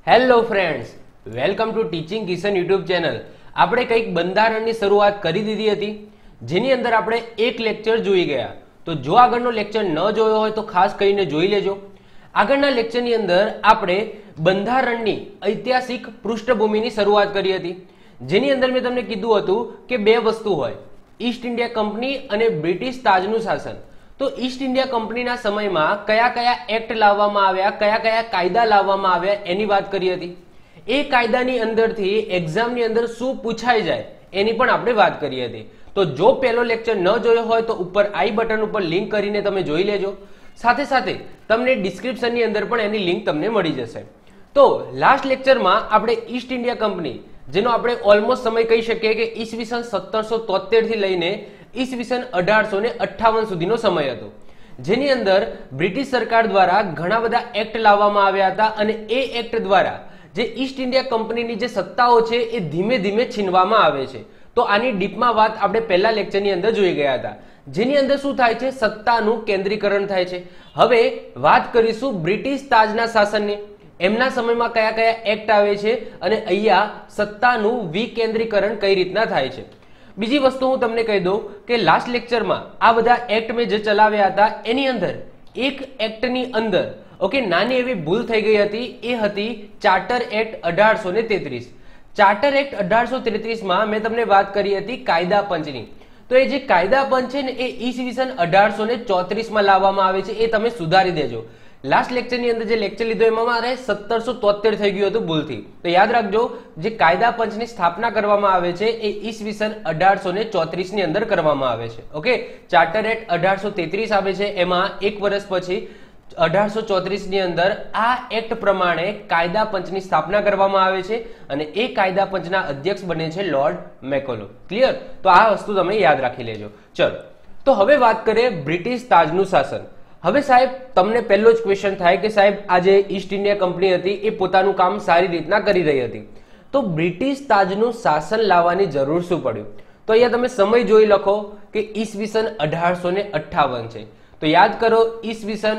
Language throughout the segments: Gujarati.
Hello friends, welcome to teaching Kishan YouTube channel. આપણે કંઈક બંધારણની શરૂઆત કરી દીધી હતી, જેની અંદર આપણે એક લેક્ચર જોઈ ગયા। તો જો આગળનો લેક્ચર ન જોયો હોય તો ખાસ કરીને જોઈ લેજો। આગળના લેક્ચરની અંદર આપણે બંધારણની ઐતિહાસિક પૃષ્ઠભૂમિની શરૂઆત કરી હતી, જેની અંદર મેં તમને કીધું હતું કે બે વસ્તુ હોય, ઈસ્ટ ઇન્ડિયા કંપની અને બ્રિટિશ તાજનું શાસન। તો ઈસ્ટ ઇન્ડિયા કંપનીના સમયમાં કયા કયા એક્ટ લાવવામાં આવ્યા, કયા કયા કાયદા લાવવામાં આવ્યા એની વાત કરી હતી। એ કાયદાની અંદરથી એક્ઝામની અંદર શું પૂછાઈ જાય એની પણ આપણે વાત કરી હતી। તો જો પહેલો લેક્ચર ન જોયો હોય તો ઉપર આઈ બટન ઉપર લિંક કરીને તમે જોઈ લેજો। સાથે સાથે તમને ડિસ્ક્રિપ્શનની અંદર પણ એની લિંક તમને મળી જશે। તો લાસ્ટ લેક્ચરમાં આપણે ઈસ્ટ ઇન્ડિયા કંપની, જેનો આપણે ઓલમોસ્ટ સમય કહી શકીએ કે ઈસવીસન 1773 થી લઈને ઈસવીસન 1858 સુધીનો સમય હતો, જેની અંદર બ્રિટિશ સરકાર દ્વારા ઘણા બધા એક્ટ લાવવામાં આવ્યા હતા અને એ એક્ટ દ્વારા જે ઈસ્ટ ઇન્ડિયા કંપનીની જે સત્તાઓ છે એ ધીમે ધીમે છીનવામાં આવે છે। તો આની ડીપમાં વાત આપણે પહેલા લેક્ચરની અંદર જોઈ ગયા હતા, જેની અંદર શું થાય છે, સત્તાનું કેન્દ્રીકરણ થાય છે। હવે વાત કરીશું બ્રિટિશ તાજના શાસનની, એમના સમયમાં કયા કયા એક્ટ આવે છે અને અહીંયા સત્તાનું વિકેન્દ્રીકરણ કઈ રીતના થાય છે। બીજી વસ્તુ હું તમને કહી દઉં કે લાસ્ટ લેક્ચરમાં આ બધા એક્ટ મેં જે ચલાવ્યા હતા એની અંદર એક એક્ટની અંદર નાની એવી ભૂલ થઈ ગઈ હતી, એ હતી ચાર્ટર એક્ટ 1833। ચાર્ટર એક્ટ 1833 માં મેં તમને વાત કરી હતી કાયદા પંચની। તો એ જે કાયદા પંચ છે ને એ ઈસવીસન 1834 માં લાવવામાં આવે છે, એ તમે સુધારી દેજો। લાસ્ટ લેક્ચરની અંદર જે લેક્ચર લીધો એમાં મારે 1773 થઈ ગયું હતું ભૂલથી, તો યાદ રાખજો જે કાયદા પંચની સ્થાપના કરવામાં આવે છે એ ઈસવીસન 1834 ની અંદર કરવામાં આવે છે। ઓકે, ચાર્ટર એક્ટ 1833 આવે છે, એમાં એક વર્ષ પછી 1834 ની અંદર આ એક્ટ પ્રમાણે કાયદા પંચની સ્થાપના કરવામાં આવે છે અને એ કાયદા પંચના અધ્યક્ષ બને છે લોર્ડ મેકોલો। ક્લિયર? તો આ વસ્તુ તમે યાદ રાખી લેજો। ચલો, તો હવે વાત કરીએ બ્રિટિશ તાજનું શાસન। હવે સાહેબ તમને પહેલો જ ક્વેશ્ચન થાય કે સાહેબ આ જે ઈસ્ટ ઇન્ડિયા કંપની હતી એ પોતાનું કામ સારી રીતના કરી રહી હતી, તો બ્રિટિશ તાજનું શાસન લાવવાની જરૂર શું પડ્યું? તો અહીંયા તમે સમય જોઈ લખો કે ઈસવીસન 1858 છે। તો યાદ કરો ઈસવીસન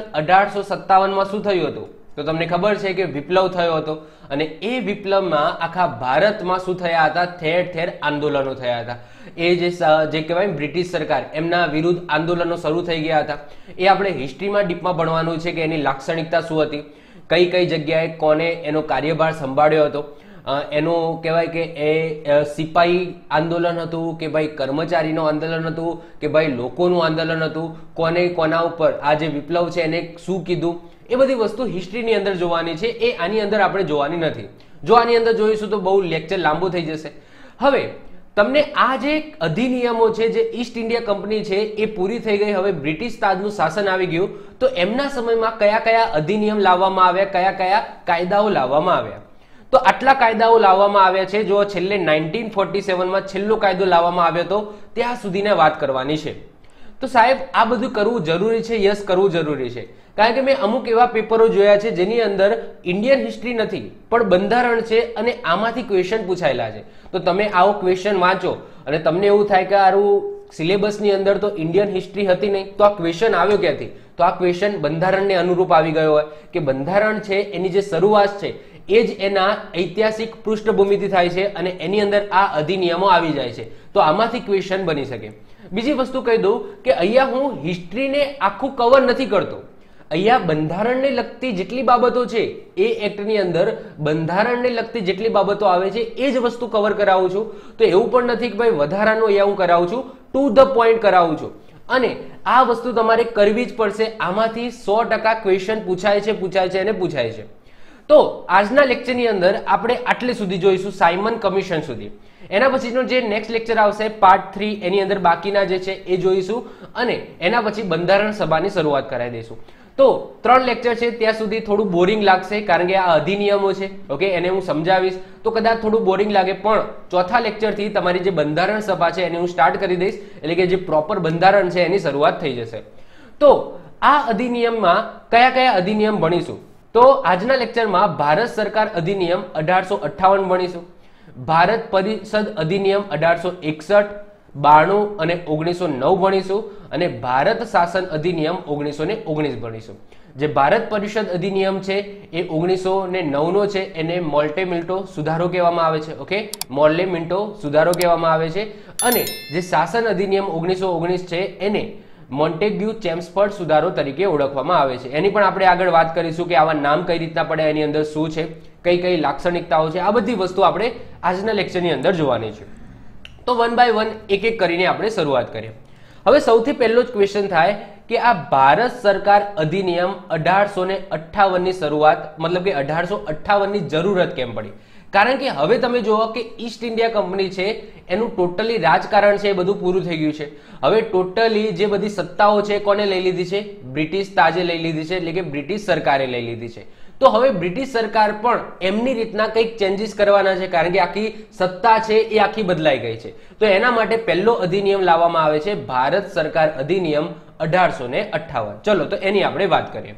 1857 માં શું થયું હતું? તો તમને ખબર છે કે વિપ્લવ થયો હતો અને એ વિપ્લવમાં આખા ભારતમાં શું થયા હતા, ઠેર ઠેર આંદોલનો થયા હતા। એ જે કહેવાય બ્રિટિશ સરકાર, એમના વિરુદ્ધ આંદોલનો શરૂ થઈ ગયા હતા। એ આપણે હિસ્ટ્રીમાં ડીપમાં ભણવાનું છે કે એની લાક્ષણિકતા શું હતી, કઈ કઈ જગ્યાએ કોને એનો કાર્યભાર સંભાળ્યો હતો, એનું કહેવાય કે એ સિપાહી આંદોલન હતું કે ભાઈ કર્મચારીનું આંદોલન હતું કે ભાઈ લોકોનું આંદોલન હતું, કોને કોના ઉપર આ જે વિપ્લવ છે એને શું કીધું, એ બધી વસ્તુ હિસ્ટ્રીની અંદર જોવાની છે, એ આની અંદર આપણે જોવાની નથી। જો આની અંદર જોઈશું તો બહુ લેક્ચર લાંબુ થઈ જશે। હવે તમને આ જે અધિનિયમો છે, જે ઈસ્ટ ઇન્ડિયા કંપની છે એ પૂરી થઈ ગઈ, હવે બ્રિટિશ તાજનું શાસન આવી ગયું, તો એમના સમયમાં કયા કયા અધિનિયમ લાવવામાં આવ્યા, કયા કયા કાયદાઓ લાવવામાં આવ્યા? તો આટલા કાયદાઓ લાવવામાં આવ્યા છે। જો છેલ્લે 1947 માં છેલ્લો કાયદો લાવવામાં આવ્યો હતો ત્યાં સુધીની વાત કરવાની છે। તો સાહેબ આ બધું કરવું જરૂરી છે? યસ, કરવું જરૂરી છે, કારણ કે મેં અમુક એવા પેપરો જોયા છે જેની અંદર ઇન્ડિયન હિસ્ટ્રી નથી પણ બંધારણ છે અને આમાંથી ક્વેશ્ચન પૂછાયેલા છે। તો તમે આવો ક્વેશ્ચન વાંચો અને તમને એવું થાય કે આરું સિલેબસની અંદર તો ઇન્ડિયન હિસ્ટ્રી હતી નહીં, તો આ ક્વેશ્ચન આવ્યો ક્યાંથી? તો આ ક્વેશ્ચન બંધારણને અનુરૂપ આવી ગયો હોય કે બંધારણ છે એની જે શરૂઆત છે એ જ એના ઐતિહાસિક પૃષ્ઠભૂમિથી થાય છે અને એની અંદર આ અધિનિયમો આવી જાય છે, તો આમાંથી ક્વેશ્ચન બની શકે। બીજી વસ્તુ કહી દઉં કે અહીંયા હું હિસ્ટ્રીને આખું કવર નથી કરતો, અહીંયા બંધારણને લગતી જેટલી બાબતો છે એ એક્ટની અંદર બંધારણને લગતી જેટલી બાબતો આવે છે એ જ વસ્તુ કવર કરાવું છું। તો એવું પણ નથી કે ભાઈ વધારાનું અહીંયા હું કરાવું છું, ટુ ધ પોઈન્ટ કરાવું છું અને આ વસ્તુ તમારે કરવી જ પડશે। આમાંથી 100% ક્વેશ્ચન પૂછાય છે અને પૂછાય છે। તો આજના લેક્ચરની અંદર આપણે આટલે સુધી જોઈશું, સાયમન કમિશન સુધી। એના પછીનો જે નેક્સ્ટ લેક્ચર આવશે પાર્ટ 3, એની અંદર બાકીના જે છે એ જોઈશું અને એના પછી બંધારણ સભાની શરૂઆત કરાવી દઈશું। તો 3 લેક્ચર છે, ત્યાં સુધી થોડું બોરિંગ લાગશે કારણ કે આ અધિનિયમો છે, ઓકે, એને હું સમજાવીશ તો કદાચ થોડું બોરિંગ લાગે, પણ ચોથા લેક્ચરથી તમારી જે બંધારણ સભા છે એને હું સ્ટાર્ટ કરી દઈશ, એટલે કે જે પ્રોપર બંધારણ છે એની શરૂઆત થઈ જશે। તો આ અધિનિયમમાં કયા કયા અધિનિયમ ભણીશું? તો આજના લેક્ચરમાં ભારત સરકાર અધિનિયમ 1858 ભણીશું, ભારત પરિષદ અધિનિયમ 1861, 92 અને 1909 ભણીશું અને ભારત શાસન અધિનિયમ 1919 ભણીશું. જે ભારત પરિષદ અધિનિયમ છે એ 1909 નો છે, એને મોલ્ટે મિન્ટો સુધારો કહેવામાં આવે છે. ઓકે, મોલ્ટે મિન્ટો સુધારો કહેવામાં આવે છે. અને જે શાસન અધિનિયમ 1919 છે એને મોન્ટેગ્યુ ચેમ્સફર્ડ સુધારો તરીકે ઓળખવામાં આવે છે. એની પણ આપણે આગળ વાત કરીશું કે આવા નામ કઈ રીતના પડે, એની અંદર શું છે, કઈ કઈ લાક્ષણિકતાઓ છે, આ બધી વસ્તુ આપણે આજના લેક્ચરની અંદર જોવાની છે. તો વન બાય વન એક એક કરીને આપણે શરૂઆત કરીએ. હવે સૌથી પહેલો જ ક્વેશ્ચન થાય કે આ ભારત સરકાર અધિનિયમ 1858 ની શરૂઆત મતલબ કે 1858 ની જરૂરત કેમ પડી? કારણ કે હવે તમે જુઓ કે ઈસ્ટ ઇન્ડિયા કંપની છે એનું ટોટલી રાજકારણ છે એ બધું પૂરું થઈ ગયું છે. હવે ટોટલી જે બધી સત્તાઓ છે કોને લઈ લીધી છે? બ્રિટિશ તાજે લઈ લીધી છે, એટલે કે બ્રિટિશ સરકારે લઈ લીધી છે. તો હવે બ્રિટિશ સરકાર પણ એમની રીતના કંઈક ચેન્જીસ કરવાના છે, કારણ કે આખી સત્તા છે એ આખી બદલાઈ ગઈ છે. તો એના માટે પહેલો અધિનિયમ લાવવામાં આવે છે, ભારત સરકાર અધિનિયમ 1858. ચલો તો એની આપણે વાત કરીએ.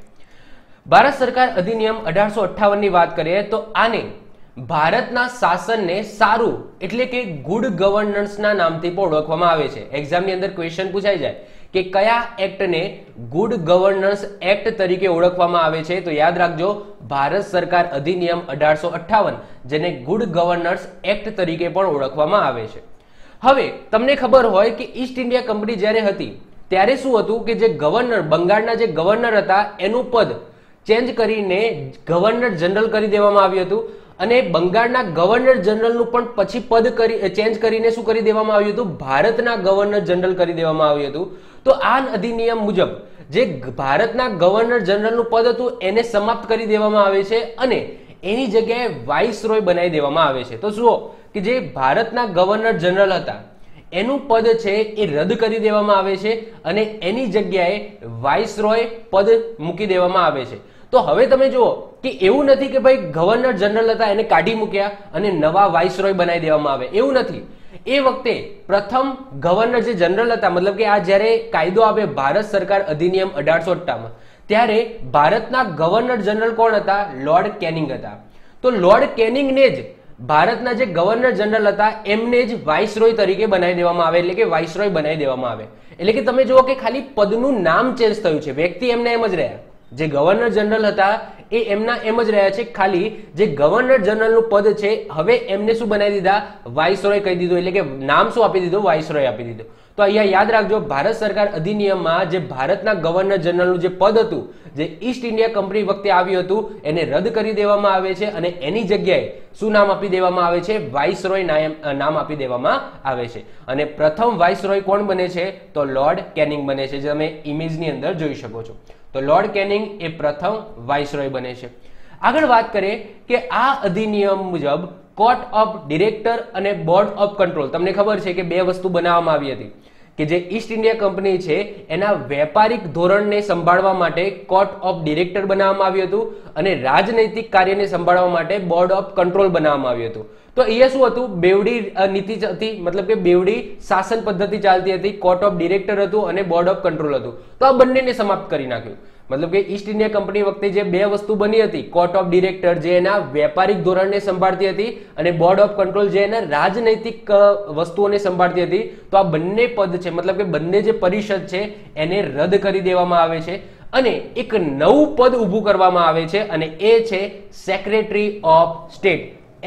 ભારત સરકાર અધિનિયમ 1858 ની વાત કરીએ તો આને ભારતના શાસનને સારું એટલે કે ગુડ ગવર્નન્સના નામથી પણ ઓળખવામાં આવે છે. એક્ઝામની અંદર ક્વેશ્ચન પૂછાઈ જાય કે કયા એક્ટને ગુડ ગવર્નન્સ એક્ટ તરીકે ઓળખવામાં આવે છે, તો યાદ રાખજો ભારત સરકાર અધિનિયમ 1858 જેને ગુડ ગવર્નન્સ એક્ટ તરીકે પણ ઓળખવામાં આવે છે. હવે તમને ખબર હોય કે ઈસ્ટ ઇન્ડિયા કંપની જ્યારે હતી ત્યારે શું હતું કે જે ગવર્નર, બંગાળના જે ગવર્નર હતા એનું પદ ચેન્જ કરીને ગવર્નર જનરલ કરી દેવામાં આવ્યું હતું. અને બંગાળના ગવર્નર જનરલનું પણ પછી પદ ચેન્જ કરીને શું કરી દેવામાં આવ્યું હતું? ભારતના ગવર્નર જનરલ કરી દેવામાં આવ્યું હતું. તો આ અધિનિયમ મુજબ જે ભારતના ગવર્નર જનરલનું પદ હતું એને સમાપ્ત કરી દેવામાં આવે છે અને એની જગ્યાએ વાઇસરોય બનાવી દેવામાં આવે છે. તો જુઓ કે જે ભારતના ગવર્નર જનરલ હતા એનું પદ છે એ રદ કરી દેવામાં આવે છે અને એની જગ્યાએ વાઇસરોય પદ મૂકી દેવામાં આવે છે. તો હવે તમે જુઓ કે એવું નથી કે ભાઈ ગવર્નર જનરલ હતા એને કાઢી મૂક્યા અને નવા વાઇસરોય બનાવી દેવામાં આવે, એવું નથી. એ વખતે પ્રથમ ગવર્નર જે જનરલ હતા, મતલબ કે આ જ્યારે કાયદો આવે ભારત સરકાર અધિનિયમ 1858 ત્યારે ભારતના ગવર્નર જનરલ કોણ હતા? લોર્ડ કેનિંગ હતા. તો લોર્ડ કેનિંગને જ ભારતના જે ગવર્નર જનરલ હતા એમને જ વાઇસરોય તરીકે બનાવી દેવામાં આવે, એટલે કે વાઇસરોય બનાવી દેવામાં આવે. એટલે કે તમે જુઓ કે ખાલી પદનું નામ ચેન્જ થયું છે, વ્યક્તિ એમને એમ જ રહ્યા. જે ગવર્નર જનરલ હતા એ એમના એમ જ રહ્યા છે, ખાલી જે ગવર્નર જનરલનું પદ છે હવે એમને શું બનાવી દીધા? વાઇસરોય કહી દીધું, એટલે કે નામ શું આપી દીધું? વાઇસરોય આપી દીધું. તો અહીંયા યાદ રાખજો ભારત સરકાર અધિનિયમમાં જે ભારતના ગવર્નર જનરલનું જે પદ હતું જે ઈસ્ટ ઇન્ડિયા કંપની વખતે આવ્યું હતું એને રદ કરી દેવામાં આવે છે અને એની જગ્યાએ શું નામ આપી દેવામાં આવે છે? વાઇસરોય નામ આપી દેવામાં આવે છે. અને પ્રથમ વાઇસરોય કોણ બને છે? તો લોર્ડ કેનિંગ બને છે, જે તમે ઇમેજની અંદર જોઈ શકો છો. તો લોર્ડ કેનિંગ એ પ્રથમ વાઇસરોય બને છે. આગળ વાત કરીએ કે આ અધિનિયમ મુજબ કોર્ટ ઓફ ડિરેક્ટર અને બોર્ડ ઓફ કંટ્રોલ, તમને ખબર છે કે બે વસ્તુ બનાવવામાં આવી હતી કે જે ઈસ્ટ ઇન્ડિયા કંપની છે એના વેપારિક ધોરણને સંભાળવા માટે કોર્ટ ઓફ ડિરેક્ટર બનાવવામાં આવ્યું હતું અને રાજનૈતિક કાર્યને સંભાળવા માટે બોર્ડ ઓફ કંટ્રોલ બનાવવામાં આવ્યું હતું. તો અહીંયા શું હતું? બેવડી નીતિ હતી, મતલબ કે બેવડી શાસન પદ્ધતિ ચાલતી હતી. કોર્ટ ઓફ ડિરેક્ટર હતું અને બોર્ડ ઓફ કંટ્રોલ હતું. તો આ બંનેને સમાપ્ત કરી નાખ્યું. મતલબ કે ઈસ્ટ ઇન્ડિયા કંપની વખતે જે બે વસ્તુ બની હતી, કોર્ટ ઓફ ડિરેક્ટર જે એના વેપારિક ધોરણને સંભાળતી હતી અને બોર્ડ ઓફ કંટ્રોલ જે એના રાજનૈતિક વસ્તુઓને સંભાળતી હતી, તો આ બંને પદ છે મતલબ કે બંને જે પરિષદ છે એને રદ કરી દેવામાં આવે છે અને એક નવું પદ ઊભું કરવામાં આવે છે અને એ છે secretary of state,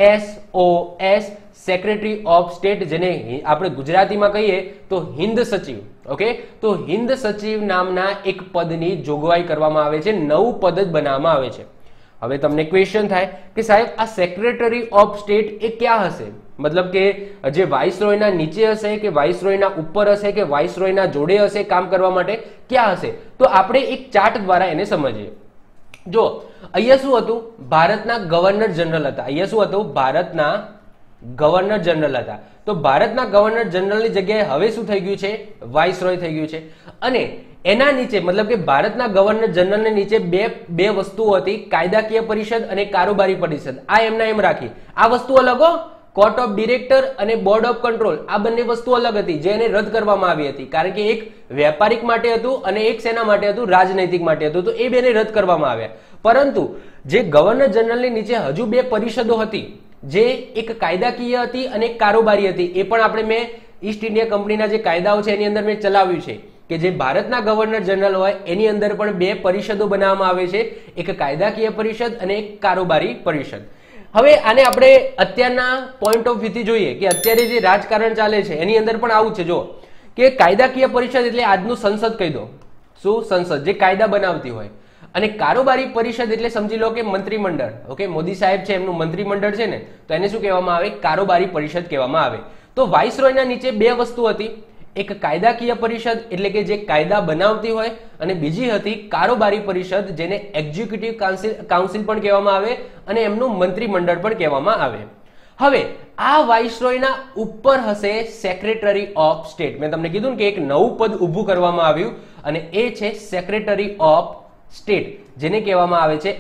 SOS, secretary of state, જેને આપણે ગુજરાતીમાં કહીએ તો હિન્દ સચિવ. ઓકે, તો હિન્દ સચિવ નામના એક પદની જોગવાઈ કરવામાં આવે છે, નવું પદ જ બનાવવામાં આવે છે. હવે તમને ક્વેશ્ચન થાય કે સાહેબ આ સેક્રેટરી ઓફ સ્ટેટ એ ક્યાં હશે? મતલબ કે જે વાઇસરોયના નીચે હશે કે વાઇસરોયના ઉપર હશે કે વાઇસરોયના જોડે હશે કામ કરવા માટે, ક્યાં હશે? તો આપણે એક ચાર્ટ દ્વારા એને સમજીએ. જો અહીંયા શું હતું? ભારતના ગવર્નર જનરલ હતા. અહીંયા શું હતું? ભારતના ગવર્નર જનરલ હતા. તો ભારતના ગવર્નર જનરલની જગ્યાએ હવે શું થઈ ગયું છે? વાઇસરોય થઈ ગયું છે. અને એના નીચે મતલબ કે ભારતના ગવર્નર જનરલને નીચે બે વસ્તુઓ હતી, કાયદાકીય પરિષદ અને કારોબારી પરિષદ. આ એમના એમ રાખી. આ વસ્તુ અલગ હો, કોર્ટ ઓફ ડિરેક્ટર અને બોર્ડ ઓફ કંટ્રોલ, આ બંને વસ્તુ અલગ હતી જે એને રદ કરવામાં આવી હતી, કારણ કે એક વેપારિક માટે હતું અને એક સેના માટે હતું? રાજનૈતિક માટે હતું. તો એ બેને રદ કરવામાં આવ્યા. પરંતુ જે ગવર્નર જનરલની નીચે હજુ બે પરિષદો હતી જે એક કાયદાકીય હતી અને એક કારોબારી હતી, એ પણ આપણે મેં ઈસ્ટ ઇન્ડિયા કંપનીના જે કાયદાઓ છે એની અંદર મેં ચલાવ્યું છે કે જે ભારતના ગવર્નર જનરલ હોય એની અંદર પણ બે પરિષદો બનાવવામાં આવે છે, એક કાયદાકીય પરિષદ અને એક કારોબારી પરિષદ. હવે આને આપણે અત્યારના પોઈન્ટ ઓફ વ્યૂથી જોઈએ કે અત્યારે જે રાજકારણ ચાલે છે એની અંદર પણ આવું છે. જો કે કાયદાકીય પરિષદ એટલે આજનું સંસદ કહી દો, શું સંસદ જે કાયદા બનાવતી હોય, અને કારોબારી પરિષદ એટલે સમજી લો કે મંત્રીમંડળ. ઓકે, મોદી સાહેબ છે એમનું મંત્રીમંડળ છે ને, તો એને શું કહેવામાં આવે? કારોબારી પરિષદ કહેવામાં આવે. તો વાઇસરોયના નીચે બે વસ્તુ હતી, એક કાયદાકીય પરિષદ એટલે કે જે કાયદા બનાવતી હોય, અને બીજી હતી કારોબારી પરિષદ જેને એક્ઝિક્યુટિવ કાઉન્સિલ પણ કહેવામાં આવે અને એમનું મંત્રીમંડળ પણ કહેવામાં આવે. હવે આ વાઇસરોયના ઉપર હશે સેક્રેટરી ઓફ સ્ટેટ. મેં તમને કીધું કે એક નવું પદ ઊભું કરવામાં આવ્યું અને એ છે સેક્રેટરી ઓફ સ્ટેટ, જેને કહેવામાં આવે છે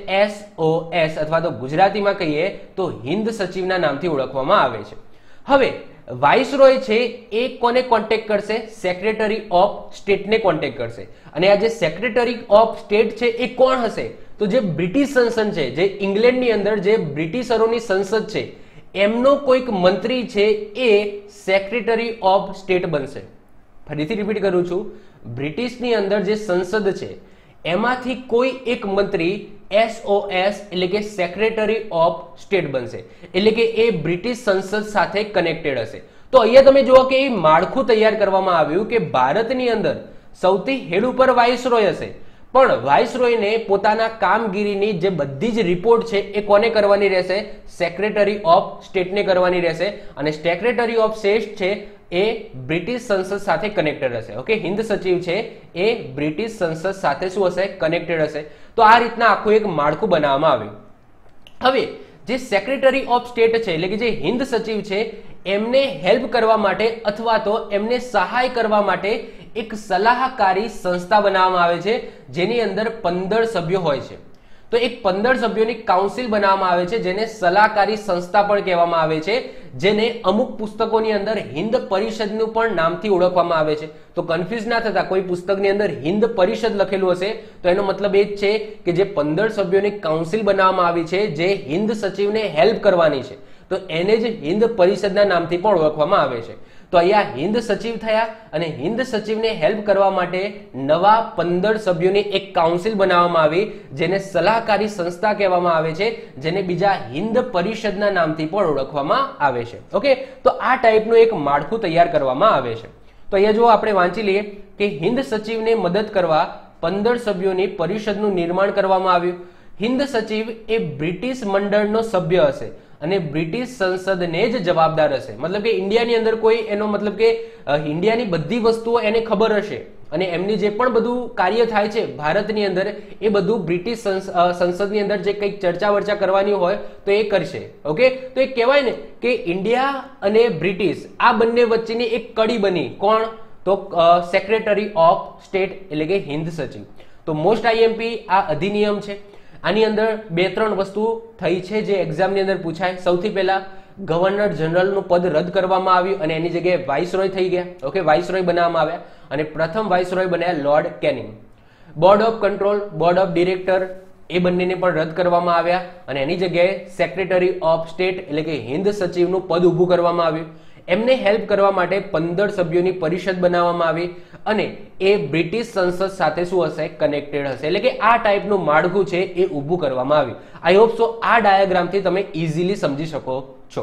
SOS અથવા તો ગુજરાતીમાં કહીએ તો હિન્દ સચિવના નામથી ઓળખવામાં આવે છે. હવે વાઇસરોય છે એ કોને કોન્ટેક્ટ કરશે? સેક્રેટરી ઓફ સ્ટેટને કોન્ટેક્ટ કરશે. અને આ જે સેક્રેટરી ઓફ સ્ટેટ છે એ કોણ હશે? તો જે બ્રિટિશ સંસદ છે, જે ઇંગ્લેન્ડની અંદર જે બ્રિટિશરોની સંસદ છે, એમનો કોઈક મંત્રી છે એ સેક્રેટરી ઓફ સ્ટેટ બનશે. ફરીથી રિપીટ કરું છું, બ્રિટિશની અંદર જે સંસદ છે એમાંથી કોઈ એક મંત્રી SOS એટલે કે સેક્રેટરી ઓફ સ્ટેટ બનશે, એટલે કે એ બ્રિટિશ સંસદ સાથે કનેક્ટેડ હશે. તો અહીંયા તમે જુઓ કે એ માળખું તૈયાર કરવામાં આવ્યું કે ભારતની અંદર સૌથી હેડ ઉપર વાઇસરોય હશે, પણ વાઇસરોયને પોતાના કામગીરીની જે બધી જ રિપોર્ટ છે એ કોને કરવાની રહેશે? સેક્રેટરી ઓફ સ્ટેટને કરવાની રહેશે. અને સેક્રેટરી ઓફ સ્ટેટ છે એ બ્રિટિશ સંસદ સાથે કનેક્ટેડ હશે. ઓકે, હિન્દ સચિવ છે એ બ્રિટિશ સંસદ સાથે શું હશે? કનેક્ટેડ હશે. તો આ રીતના આખું એક માળખું બનાવવામાં આવ્યું. હવે જે સેક્રેટરી ઓફ સ્ટેટ છે એટલે કે જે હિન્દ સચિવ છે એમને હેલ્પ કરવા માટે અથવા તો એમને સહાય કરવા માટે એક સલાહકારી સંસ્થા બનાવવામાં આવે છે, જેની અંદર 15 સભ્યો હોય છે. તો એક 15 સભ્યોની કાઉન્સિલ બનાવવામાં આવે છે, જેને સલાહકારી સંસ્થા પણ કહેવામાં આવે છે, જેને અમુક પુસ્તકોની અંદર હિન્દ પરિષદનું પણ નામથી ઓળખવામાં આવે છે. તો કન્ફ્યુઝ ના થતા, કોઈ પુસ્તકની અંદર હિન્દ પરિષદ લખેલું હશે તો એનો મતલબ એ જ છે કે જે 15 સભ્યોની કાઉન્સિલ બનાવવામાં આવી છે જે હિન્દ સચિવને હેલ્પ કરવાની છે, તો એને જ હિન્દ પરિષદના નામથી પણ ઓળખવામાં આવે છે. તો અહીંયા હિન્દ સચિવ થયા અને હિન્દ સચિવને હેલ્પ કરવા માટે નવા 15 સભ્યોની એક કાઉન્સિલ બનાવવામાં આવી, જેને સલાહકારી સંસ્થા કહેવામાં આવે છે, જેને બીજા હિન્દ પરિષદના નામથી પણ ઓળખવામાં આવે છે. ઓકે, તો આ ટાઈપનું એક માળખું તૈયાર કરવામાં આવે છે. તો અહીંયા જો આપણે વાંચી લઈએ કે હિન્દ સચિવને મદદ કરવા 15 સભ્યોની પરિષદનું નિર્માણ કરવામાં આવ્યું. હિન્દ સચિવ એ બ્રિટિશ મંડળનો સભ્ય હશે અને બ્રિટિશ સંસદને જ જવાબદાર હશે. મતલબ કે ઇન્ડિયાની અંદર કોઈ એનો મતલબ કે ઇન્ડિયાની બધી વસ્તુઓ એને ખબર હશે અને એમની જે પણ બધું કાર્ય થાય છે ભારતની અંદર એ બધું બ્રિટિશ સંસદની અંદર જે કંઈક ચર્ચા વર્ચા કરવાની હોય તો એ કરશે. ઓકે, તો એ કહેવાય ને કે ઇન્ડિયા અને બ્રિટિશ આ બંને વચ્ચેની એક કડી બની. કોણ? તો સેક્રેટરી ઓફ સ્ટેટ એટલે કે હિન્દ સચિવ. તો મોસ્ટ IMP આ અધિનિયમ છે. આની અંદર 2-3 વસ્તુ થઈ છે જે એક્ઝામની અંદર પૂછાય. સૌથી પહેલા ગવર્નર જનરલનું પદ રદ કરવામાં આવ્યું અને એની જગ્યાએ વાઇસરોય થઈ ગયા. ઓકે, વાઇસરોય બનાવવામાં આવ્યા અને પ્રથમ વાઇસરોય બન્યા lord Canning. Board of control, board of director એ બંનેને પણ રદ કરવામાં આવ્યા અને એની જગ્યાએ સેક્રેટરી ઓફ સ્ટેટ એટલે કે હિન્દ સચિવનું પદ ઊભું કરવામાં આવ્યું. એમને હેલ્પ કરવા માટે 15 સભ્યોની પરિષદ બનાવવામાં આવી અને એ બ્રિટિશ સંસદ સાથે શું હશે? કનેક્ટેડ હશે. એટલે કે આ ટાઈપનું માળખું છે એ ઊભું કરવામાં આવ્યું. આઈ હોપ સો આ ડાયાગ્રામથી તમે ઇઝીલી સમજી શકો છો.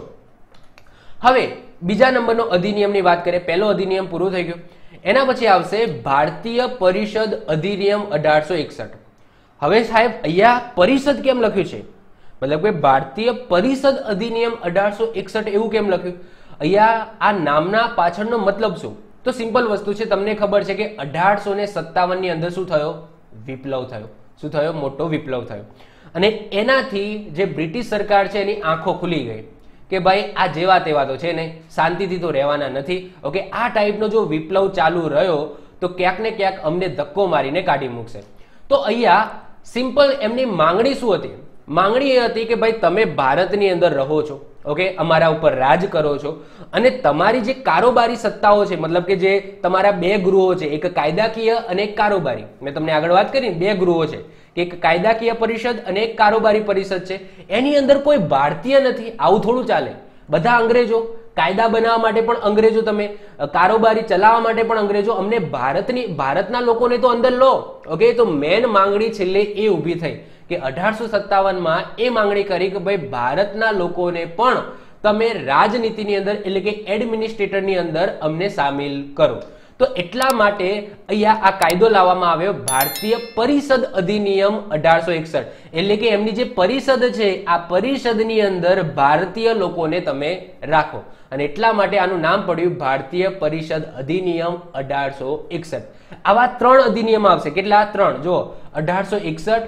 હવે બીજા નંબરનો અધિનિયમની વાત કરીએ. પહેલો અધિનિયમ પૂરો થઈ ગયો. એના પછી આવશે ભારતીય પરિષદ અધિનિયમ 1861. હવે સાહેબ અહીંયા પરિષદ કેમ લખ્યું છે? મતલબ કે ભારતીય પરિષદ અધિનિયમ 1861 એવું કેમ લખ્યું? અહીંયા આ નામના પાછળનો મતલબ શું? તો સિમ્પલ વસ્તુ છે, તમને ખબર છે કે 1857 ની અંદર શું થયો? વિપ્લવ થયો. શું થયો? મોટો વિપ્લવ થયો. અને એનાથી જે બ્રિટિશ સરકાર છે એની આંખો ખુલી ગઈ કે ભાઈ આ જેવા તેવા તો છે ને, શાંતિથી તો રહેવાના નથી. ઓકે, આ ટાઈપનો જો વિપ્લવ ચાલુ રહ્યો તો ક્યાંક ને ક્યાંક અમને ધક્કો મારીને કાઢી મૂકશે. તો અહીંયા સિમ્પલ એમની માંગણી શું હતી? માંગણી એ હતી કે ભાઈ તમે ભારતની અંદર રહો છો, ઓકે, અમારા ઉપર રાજ કરો છો અને તમારી જે કારોબારી સત્તાઓ છે, મતલબ કે જે તમારા બે ગૃહો છે, એક કાયદાકીય અને એક કારોબારી. મેં તમને આગળ વાત કરી, બે ગૃહો છે, એક કાયદાકીય પરિષદ અને એક કારોબારી પરિષદ છે. એની અંદર કોઈ ભારતીય નથી, આવું થોડું ચાલે. બધા અંગ્રેજો, કાયદા બનાવવા માટે પણ અંગ્રેજો, તમે કારોબારી ચલાવવા માટે પણ અંગ્રેજો, અમને ભારતના લોકોને તો અંદર લો. ઓકે, તો મેન માંગણી છેલ્લે એ ઊભી થઈ કે 1857માં એ માંગણી કરી કે ભાઈ ભારતના લોકોને પણ તમે રાજનીતિની અંદર એટલે કે એડમિનિસ્ટ્રેટરની અંદર અમને સામેલ કરો. તો એટલા માટે અહીંયા આ કાયદો લાવવામાં આવ્યો, ભારતીય પરિષદ અધિનિયમ 1861. એટલે કે એમની જે પરિષદ છે આ પરિષદની અંદર ભારતીય લોકોને તમે રાખો અને એટલા માટે આનું નામ પડ્યું ભારતીય પરિષદ અધિનિયમ 1861. આવા 3 અધિનિયમ આવશે. કેટલા? 3. જો 1861,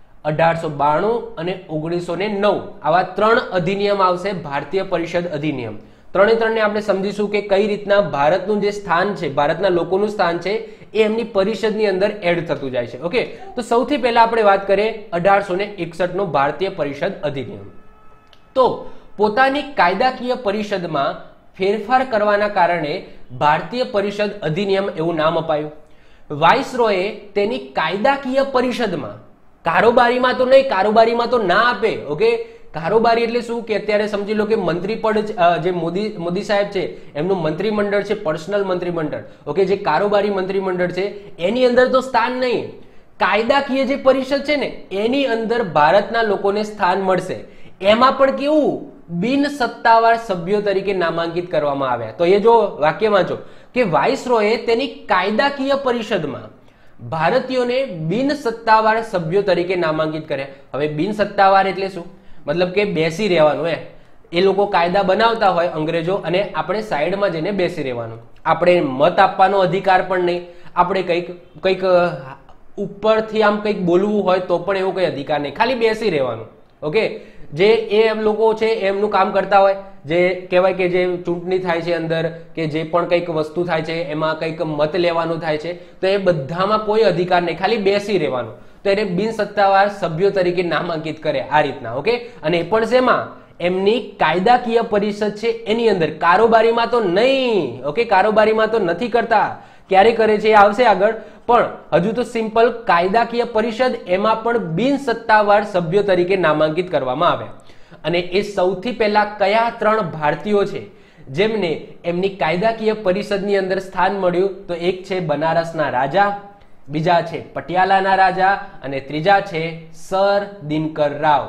1892 અને 1909 આવા 3 અધિનિયમ આવશે, ભારતીય પરિષદ અધિનિયમ. ત્રણે ત્રણને આપણે સમજીશું કે કઈ રીતના ભારતનું જે સ્થાન છે, ભારતના લોકોનું સ્થાન છે એ એમની પરિષદની અંદર એડ થતું જાય છે. ઓકે, તો સૌથી પહેલા આપણે વાત કરીએ 1861 નો ભારતીય પરિષદ અધિનિયમ. તો પોતાની કાયદાકીય પરિષદમાં ફેરફાર કરવાના કારણે ભારતીય પરિષદ અધિનિયમ એવું નામ અપાયું. વાઇસરોયે તેની કાયદાકીય પરિષદમાં, કારોબારીમાં તો નહીં, કારોબારીમાં તો ના આપે. ઓકે, કારોબારી એટલે શું કે અત્યારે સમજી લો કે મંત્રી પદ જે મોદી સાહેબ છે એમનું મંત્રીમંડળ છે, પર્સનલ મંત્રીમંડળ. ઓકે, જે કારોબારી મંત્રીમંડળ છે એની અંદર તો સ્થાન નહીં. કાયદાકીય જે પરિષદ છે ને એની અંદર ભારતના લોકોને સ્થાન મળશે. એમાં પણ કેવું? બિન સત્તાવાર સભ્યો તરીકે નામાંકિત કરવામાં આવ્યા. તો એ જો વાક્ય વાંચો કે વાઇસરોયે તેની કાયદાકીય પરિષદમાં ભારતીયોને બિન સત્તાવાર સભ્યો તરીકે નામાંકિત કર્યા. હવે બિન સત્તાવાર એટલે શું? મતલબ કે બેસી રહેવાનું. એ લોકો કાયદા બનાવતા હોય અંગ્રેજો અને આપણે સાઈડમાં જઈને બેસી રહેવાનું. આપણે મત આપવાનો અધિકાર પણ નહીં, આપણે કંઈક ઉપરથી આમ કંઈક બોલવું હોય તો પણ એવો કંઈ અધિકાર નહીં, ખાલી બેસી રહેવાનું. ઓકે, જે એમ લોકો છે એમનું કામ કરતા હોય, જે કહેવાય કે જે ચૂંટણી થાય છે અંદર કે જે પણ કંઈક વસ્તુ થાય છે એમાં કંઈક મત લેવાનું થાય છે તો એ બધામાં કોઈ અધિકાર નહીં, ખાલી બેસી રહેવાનું. તો એને બિન સત્તાવાર સભ્યો તરીકે નામાંકિત કરે આ રીતના. ઓકે, અને એ પણ શેમાં? એમની કાયદાકીય પરિષદ છે એની અંદર, કારોબારીમાં તો નહીં. ઓકે, કારોબારીમાં તો નથી કરતા, ક્યારે કરે છે એ આવશે આગળ, પણ હજુ તો સિમ્પલ કાયદાકીય પરિષદ, એમાં પણ બિન સત્તાવાર સભ્યો તરીકે નામાંકિત કરવામાં આવ્યા. અને એ સૌથી પહેલા કયા 3 ભારતીયો છે જેમને એમની કાયદાકીય પરિષદની અંદર સ્થાન મળ્યું? તો એક છે બનારસના રાજા, બીજા છે પટિયાલાના રાજા અને ત્રીજા છે sir Dinkar Rao.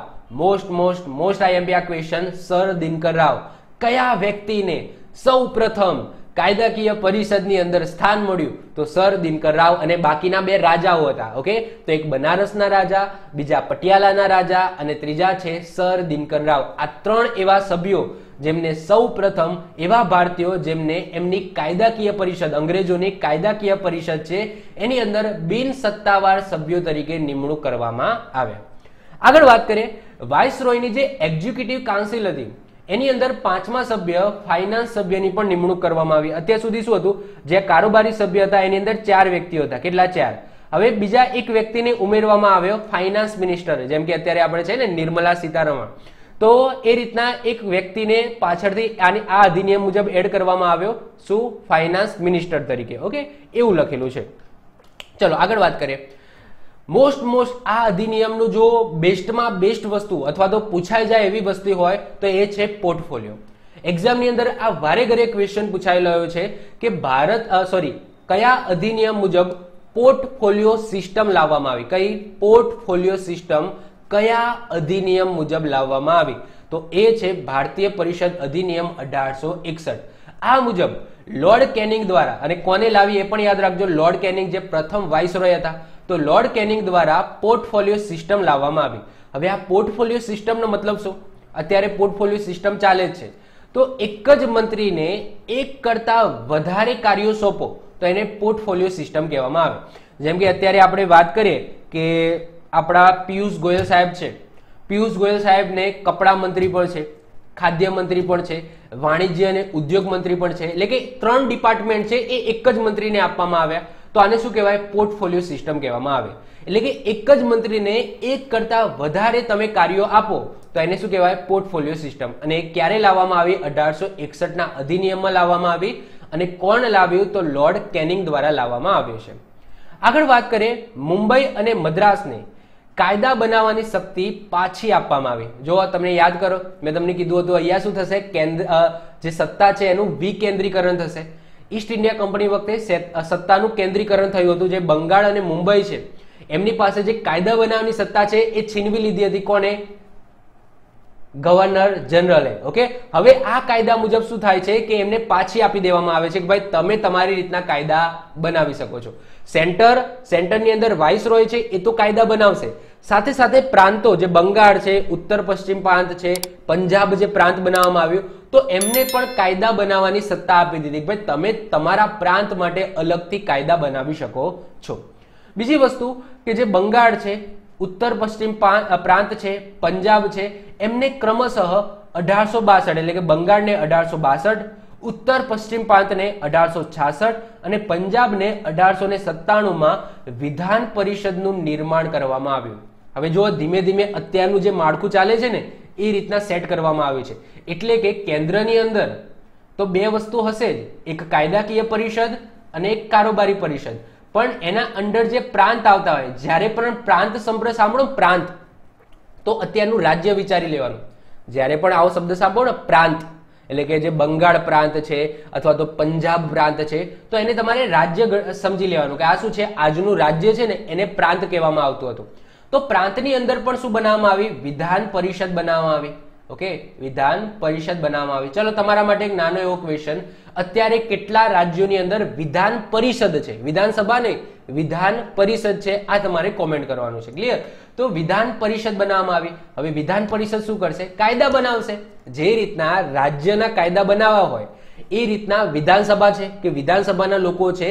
Most IMP આ ક્વેશ્ચન, સર દિનકર રાવ. કયા વ્યક્તિને સૌ પ્રથમ કાયદાકીય પરિષદની અંદર સ્થાન મળ્યું? તો સર દિનકર રાવ. અને બાકીના 2 રાજાઓ હતા. ઓકે, તો એક બનારસના રાજા, બીજા પટિયાલાના રાજા અને ત્રીજા છે સર દિનકર રાવ. આ 3 એવા સભ્યો જેમને સૌ પ્રથમ એવા ભારતીયો જેમને એમની કાયદાકીય પરિષદ, અંગ્રેજોની કાયદાકીય પરિષદ છે એની અંદર બિન સત્તાવાર સભ્યો તરીકે નિમણૂક કરવામાં આવ્યા. આગળ વાત કરીએ, વાઇસરોયની જે એક્ઝિક્યુટિવ કાઉન્સિલ હતી એની અંદર 5મા સભ્ય ફાઇનાન્સ સભ્યની પણ નિમણૂક કરવામાં આવી. અત્યાર સુધી શું હતું? જે કારોબારી સભ્ય હતા એની અંદર 4 વ્યક્તિઓ હતા. કેટલા? 4. હવે બીજા એક વ્યક્તિને ઉમેરવામાં આવ્યો, ફાઇનાન્સ મિનિસ્ટર, જેમ કે અત્યારે આપણે છે ને નિર્મલા સીતારમણ. તો એ રીતના એક વ્યક્તિને પાછળથી આ અધિનિયમ મુજબ એડ કરવામાં આવ્યો. શું? ફાઇનાન્સ મિનિસ્ટર તરીકે. ઓકે, એવું લખેલું છે. ચલો આગળ વાત કરીએ. મોસ્ટ આ અધિનિયમનું જો બેસ્ટમાં બેસ્ટ વસ્તુ અથવા તો પૂછાઈ જાય એવી વસ્તુ હોય તો એ છે પોર્ટફોલિયો. એક્ઝામની અંદર આ વારે ઘરે ક્વેશ્ચન પૂછાયેલો છે કે કયા અધિનિયમ મુજબ પોર્ટફોલિયો સિસ્ટમ લાવવામાં આવી? કઈ પોર્ટફોલિયો સિસ્ટમ કયા અધિનિયમ મુજબ લાવવામાં આવી? તો એ છે ભારતીય પરિષદ અધિનિયમ 1861. આ મુજબ લોર્ડ કેનિંગ દ્વારા, અને કોને લાવી એ પણ યાદ રાખજો, લોર્ડ કેનિંગ જે પ્રથમ વાઇસરોય હતા, તો લોર્ડ કેનિંગ દ્વારા પોર્ટફોલિયો સિસ્ટમ લાવવામાં આવી. હવે આ પોર્ટફોલિયો સિસ્ટમનો મતલબ શું? અત્યારે પોર્ટફોલિયો સિસ્ટમ ચાલે જ છે, તો એક જ મંત્રીને એક કરતા વધારે કાર્યો સોંપો તો એને પોર્ટફોલિયો સિસ્ટમ કહેવામાં આવે. જેમ કે અત્યારે આપણે વાત કરીએ કે આપણા પિયુષ ગોયલ સાહેબ છે, પિયુષ ગોયલ સાહેબને કપડા મંત્રી પણ છે, ખાદ્ય મંત્રી પણ છે, વાણિજ્ય અને ઉદ્યોગ મંત્રી પણ છે. એટલે કે 3 ડિપાર્ટમેન્ટ છે એ એક જ મંત્રીને આપવામાં આવ્યા. તો આને શું કહેવાય? પોર્ટફોલિયો સિસ્ટમ કહેવામાં આવે. એટલે કે એક જ મંત્રીને એક કરતા વધારે તમે કાર્યો આપો તો એને શું કહેવાય? Portfolio system. અને ક્યારે લાવવામાં આવી? 1861 ના અધિનિયમમાં લાવવામાં આવી. અને કોણ લાવ્યું? તો લોર્ડ કેનિંગ દ્વારા લાવવામાં આવ્યું છે. આગળ વાત કરીએ, મુંબઈ અને મદ્રાસને કાયદા બનાવવાની શક્તિ પાછી આપવામાં આવી. જો તમને યાદ કરો, મેં તમને કીધું હતું અહીંયા શું થશે, જે સત્તા છે એનું વિકેન્દ્રીકરણ થશે. ઈસ્ટ ઇન્ડિયા કંપની વખતે સત્તાનું કેન્દ્રીકરણ થયું હતું. જે બંગાળ અને મુંબઈ છે એમની પાસે જે કાયદા બનાવવાની સત્તા છે એ છીનવી લીધી હતી. કોને? ગવર્નર જનરલે. ઓકે, હવે આ કાયદા મુજબ શું થાય છે કે એમને પાછી આપી દેવામાં આવે છે કે ભાઈ તમે તમારી રીતના કાયદા બનાવી શકો છો. સેન્ટરની અંદર વાઇસરોય છે એ તો કાયદા બનાવશે, સાથે સાથે પ્રાંતો જે બંગાળ છે, ઉત્તર પશ્ચિમ પ્રાંત છે, પંજાબ જે પ્રાંત બનાવવામાં આવ્યું તો એમને પણ કાયદા બનાવવાની સત્તા આપી દીધી. ભાઈ તમે તમારા પ્રાંત માટે અલગથી કાયદા બનાવી શકો છો. બીજી વસ્તુ કે જે બંગાળ છે, ઉત્તર પશ્ચિમ પ્રાંત છે, પંજાબ છે, એમને ક્રમશઃ 1862 એટલે કે બંગાળને 1862, ઉત્તર પશ્ચિમ પ્રાંતને 1866 અને પંજાબને 1897 વિધાન પરિષદનું નિર્માણ કરવામાં આવ્યું. હવે જો ધીમે ધીમે અત્યારનું જે માળખું ચાલે છે ને એ રીતના સેટ કરવામાં આવ્યું છે. એટલે કે કેન્દ્રની અંદર તો બે વસ્તુ હશે જ, એક કાયદાકીય પરિષદ અને એક કારોબારી પરિષદ. પણ એના અંડર જે પ્રાંત આવતા હોય, જ્યારે પણ પ્રાંત સંપ્રદાય સાંભળો પ્રાંત, તો અત્યારનું રાજ્ય વિચારી લેવાનું. જ્યારે પણ આવો શબ્દ સાંભળો ને પ્રાંત, એટલે કે જે બંગાળ પ્રાંત છે અથવા તો પંજાબ પ્રાંત છે, તો એને તમારે રાજ્ય સમજી લેવાનું કે આ શું છે, આજનું રાજ્ય છે ને એને પ્રાંત કહેવામાં આવતું હતું. તો પ્રાંતની અંદર પણ શું બનાવવામાં આવી? વિધાન પરિષદ બનાવવામાં આવી. ઓકે, વિધાન પરિષદ બનાવવામાં આવી. ચલો તમારા માટે એક નાનો એવો ક્વેશ્ચન, અત્યારે કેટલા રાજ્યોની અંદર વિધાન પરિષદ છે? વિધાનસભા નહીં, વિધાન પરિષદ છે, આ તમારે કોમેન્ટ કરવાનું છે. ક્લિયર? તો વિધાન પરિષદ બનાવવામાં આવી. હવે વિધાન પરિષદ શું કરશે? કાયદા બનાવશે. જે રીતના રાજ્યના કાયદા બનાવવા હોય એ રીતના વિધાનસભા છે કે વિધાનસભાના લોકો છે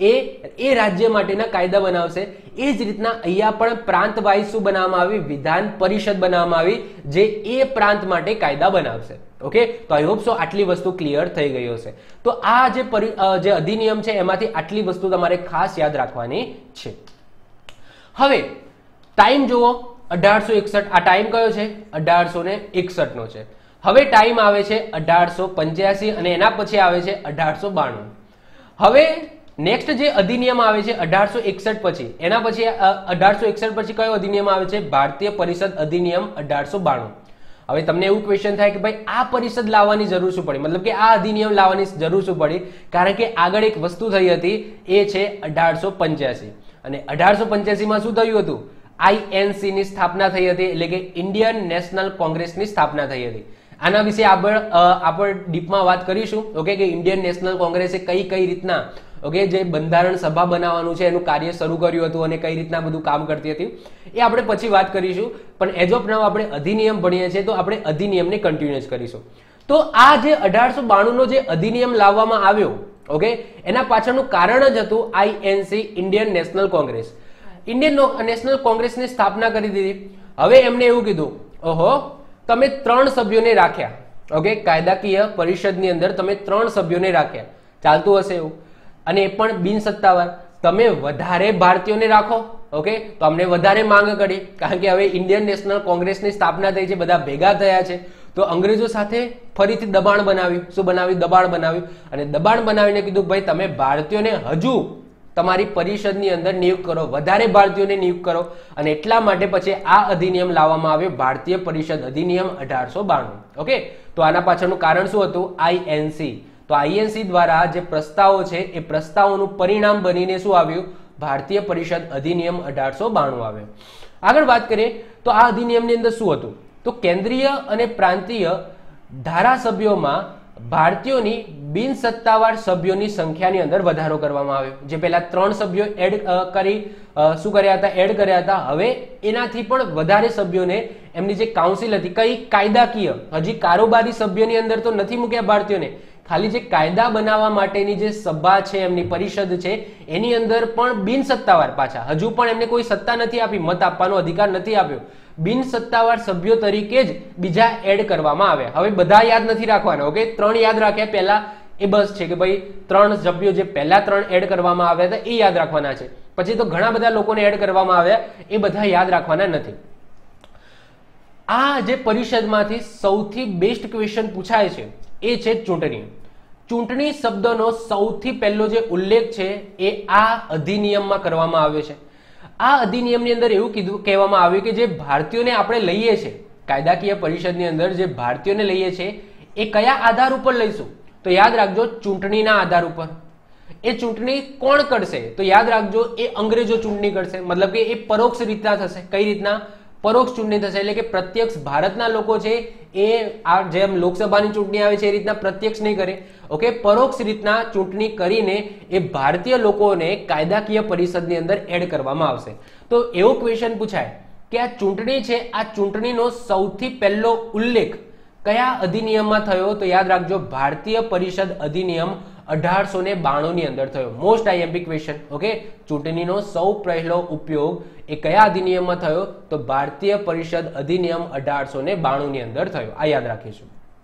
એ રાજ્ય માટેના કાયદા બનાવશે. એ જ રીતના અહીંયા પણ પ્રાંત વાઇઝ શું બનાવવામાં આવી? વિધાન પરિષદ બનાવવામાં આવી, જે એ પ્રાંત માટે કાયદા બનાવશે. ઓકે, તો આઈ હોપ સો આટલી વસ્તુ ક્લિયર થઈ ગઈ હશે. તો આ જે અધિનિયમ છે એમાંથી આટલી વસ્તુ તમારે ખાસ યાદ રાખવાની છે. હવે ટાઈમ જુઓ, 1861. આ ટાઈમ કયો છે? 1861 નો છે. હવે ટાઈમ આવે છે 1885 અને એના પછી આવે છે 1892. હવે નેક્સ્ટ જે અધિનિયમ આવે છે 1861 પછી, એના પછી 1861 પછી કયો અધિનિયમ આવે છે? ભારતીય પરિષદ અધિનિયમ 1892. હવે તમને એવું ક્વેશ્ચન થાય કે ભાઈ આ પરિષદ લાવવાની જરૂર શું પડી, મતલબ કે આ અધિનિયમ લાવવાની જરૂર શું પડી? કારણ કે આગળ એક વસ્તુ થઈ હતી, એ છે 1885 અને 1885 માં શું થયું હતું? INC ની સ્થાપના થઈ હતી, એટલે કે ઇન્ડિયન નેશનલ કોંગ્રેસની સ્થાપના થઈ હતી. આના વિશે આપણે ડીપમાં વાત કરીશું. ઓકે, કે ઇન્ડિયન નેશનલ કોંગ્રેસે કઈ રીતના ઓકે જે બંધારણ સભા બનાવવાનું છે એનું કાર્ય શરૂ કર્યું હતું અને કઈ રીતના બધું કામ કરતી હતી એ આપણે પછી વાત કરીશું. પણ એઝ ઓફ નાઉ આપણે અધિનિયમ ભણીએ છીએ તો આપણે અધિનિયમને કન્ટિન્યુઅસ કરીશું. તો આ જે 1892 નો જે અધિનિયમ લાવવામાં આવ્યો, ઓકે, એના પાછળનું કારણ જ હતું INC, Indian National Congress. Indian National કોંગ્રેસની સ્થાપના કરી દીધી. હવે એમને એવું કીધું, ઓહો તમે 3 સભ્યોને રાખ્યા. ઓકે, કાયદાકીય પરિષદની અંદર તમે 3 સભ્યોને રાખ્યા, ચાલતું હશે એવું, અને એ પણ બિન સત્તાવાર. તમે વધારે ભારતીયોને રાખો. ઓકે, તો અમને વધારે માંગ કરી, કારણ કે હવે ઇન્ડિયન નેશનલ કોંગ્રેસની સ્થાપના થઈ છે, બધા ભેગા થયા છે, તો અંગ્રેજો સાથે ફરીથી દબાણ બનાવ્યું. શું બનાવ્યું? દબાણ બનાવ્યું. અને દબાણ બનાવીને કીધું ભાઈ તમે ભારતીયોને હજુ તમારી પરિષદની અંદર નિયુક્ત કરો, વધારે ભારતીયોને નિયુક્ત કરો. અને એટલા માટે પછી આ અધિનિયમ લાવવામાં આવ્યો, ભારતીય પરિષદ અધિનિયમ 1892. ઓકે, તો આના પાછળનું કારણ શું હતું? INC. તો INC દ્વારા જે પ્રસ્તાવો છે એ પ્રસ્તાવોનું પરિણામ બનીને શું આવ્યું? ભારતીય પરિષદ અધિનિયમ 1892 આવ્યો. આગળ વાત કરીએ તો આ અધિનિયમની અંદર શું હતું? તો કેન્દ્રીય અને પ્રાંતીય ધારાસભ્યોમાં ભારતીયોની બિન સત્તાવાર સભ્યોની સંખ્યાની અંદર વધારો કરવામાં આવ્યો. જે પહેલા 3 સભ્યો એડ કર્યા હતા, હવે એનાથી પણ વધારે સભ્યોને એમની જે કાઉન્સિલ હતી, કઈ કાયદાકીય, હજી કારોબારી સભ્યોની અંદર તો નથી મૂક્યા ભારતીયોને, ખાલી જે કાયદા બનાવવા માટેની જે સભા છે, એમની પરિષદ છે, એની અંદર પણ બિન સત્તાવાર, પાછા હજુ પણ એમને કોઈ સત્તા નથી આપી, મત આપવાનો અધિકાર નથી આપ્યો, બિન સત્તાવાર સભ્યો તરીકે જ બીજા એડ કરવામાં આવ્યા. હવે બધા યાદ નથી રાખવાના. ઓકે, 3 યાદ રાખ્યા પહેલા એ બસ છે કે ભાઈ 3 સભ્યો જે પહેલા 3 એડ કરવામાં આવ્યા હતા એ યાદ રાખવાના છે. પછી તો ઘણા બધા લોકોને એડ કરવામાં આવ્યા, એ બધા યાદ રાખવાના નથી. આ જે પરિષદમાંથી સૌથી બેસ્ટ ક્વેશ્ચન પૂછાય છે એ છે ચૂંટણી. ચૂંટણી શબ્દનો સૌથી પહેલો જે ઉલ્લેખ છે એ આ અધિનિયમમાં કરવામાં આવ્યો છે. આ અધિનિયમની અંદર એવું કહેવામાં આવ્યું કે જે ભારતીયોને આપણે લઈએ છીએ, કાયદાકીય પરિષદની અંદર જે ભારતીયોને લઈએ છીએ એ કયા આધાર ઉપર લઈશું? તો યાદ રાખજો, ચૂંટણીના આધાર ઉપર. એ ચૂંટણી કોણ કરશે? તો યાદ રાખજો, એ અંગ્રેજો ચૂંટણી કરશે. મતલબ કે એ પરોક્ષ રીતના થશે. કઈ રીતના? પરોક્ષ ચૂંટણી થશે. એટલે કે પ્રત્યક્ષ ભારતના લોકો છે એ આ જેમ લોકસભાની ચૂંટણી આવે છે એ રીતના પ્રત્યક્ષ નહીં કરે. ઓકે, પરોક્ષ રીતના ચૂંટણી કરીને એ ભારતીય લોકોને કાયદાકીય પરિષદની અંદર એડ કરવામાં આવશે. તો એવો ક્વેશ્ચન પૂછાય કે આ ચૂંટણી છે, આ ચૂંટણીનો સૌથી પહેલો ઉલ્લેખ કયા અધિનિયમમાં થયો? તો યાદ રાખજો, ભારતીય પરિષદ અધિનિયમ 1892 ની અંદર થયો. Most IMP question. ઓકે, ચૂંટણીનો સૌ પહેલો ઉપયોગ એ કયા અધિનિયમમાં થયો? તો ભારતીય પરિષદ અધિનિયમ 1892 ની અંદર થયો. આ યાદ રાખીશું.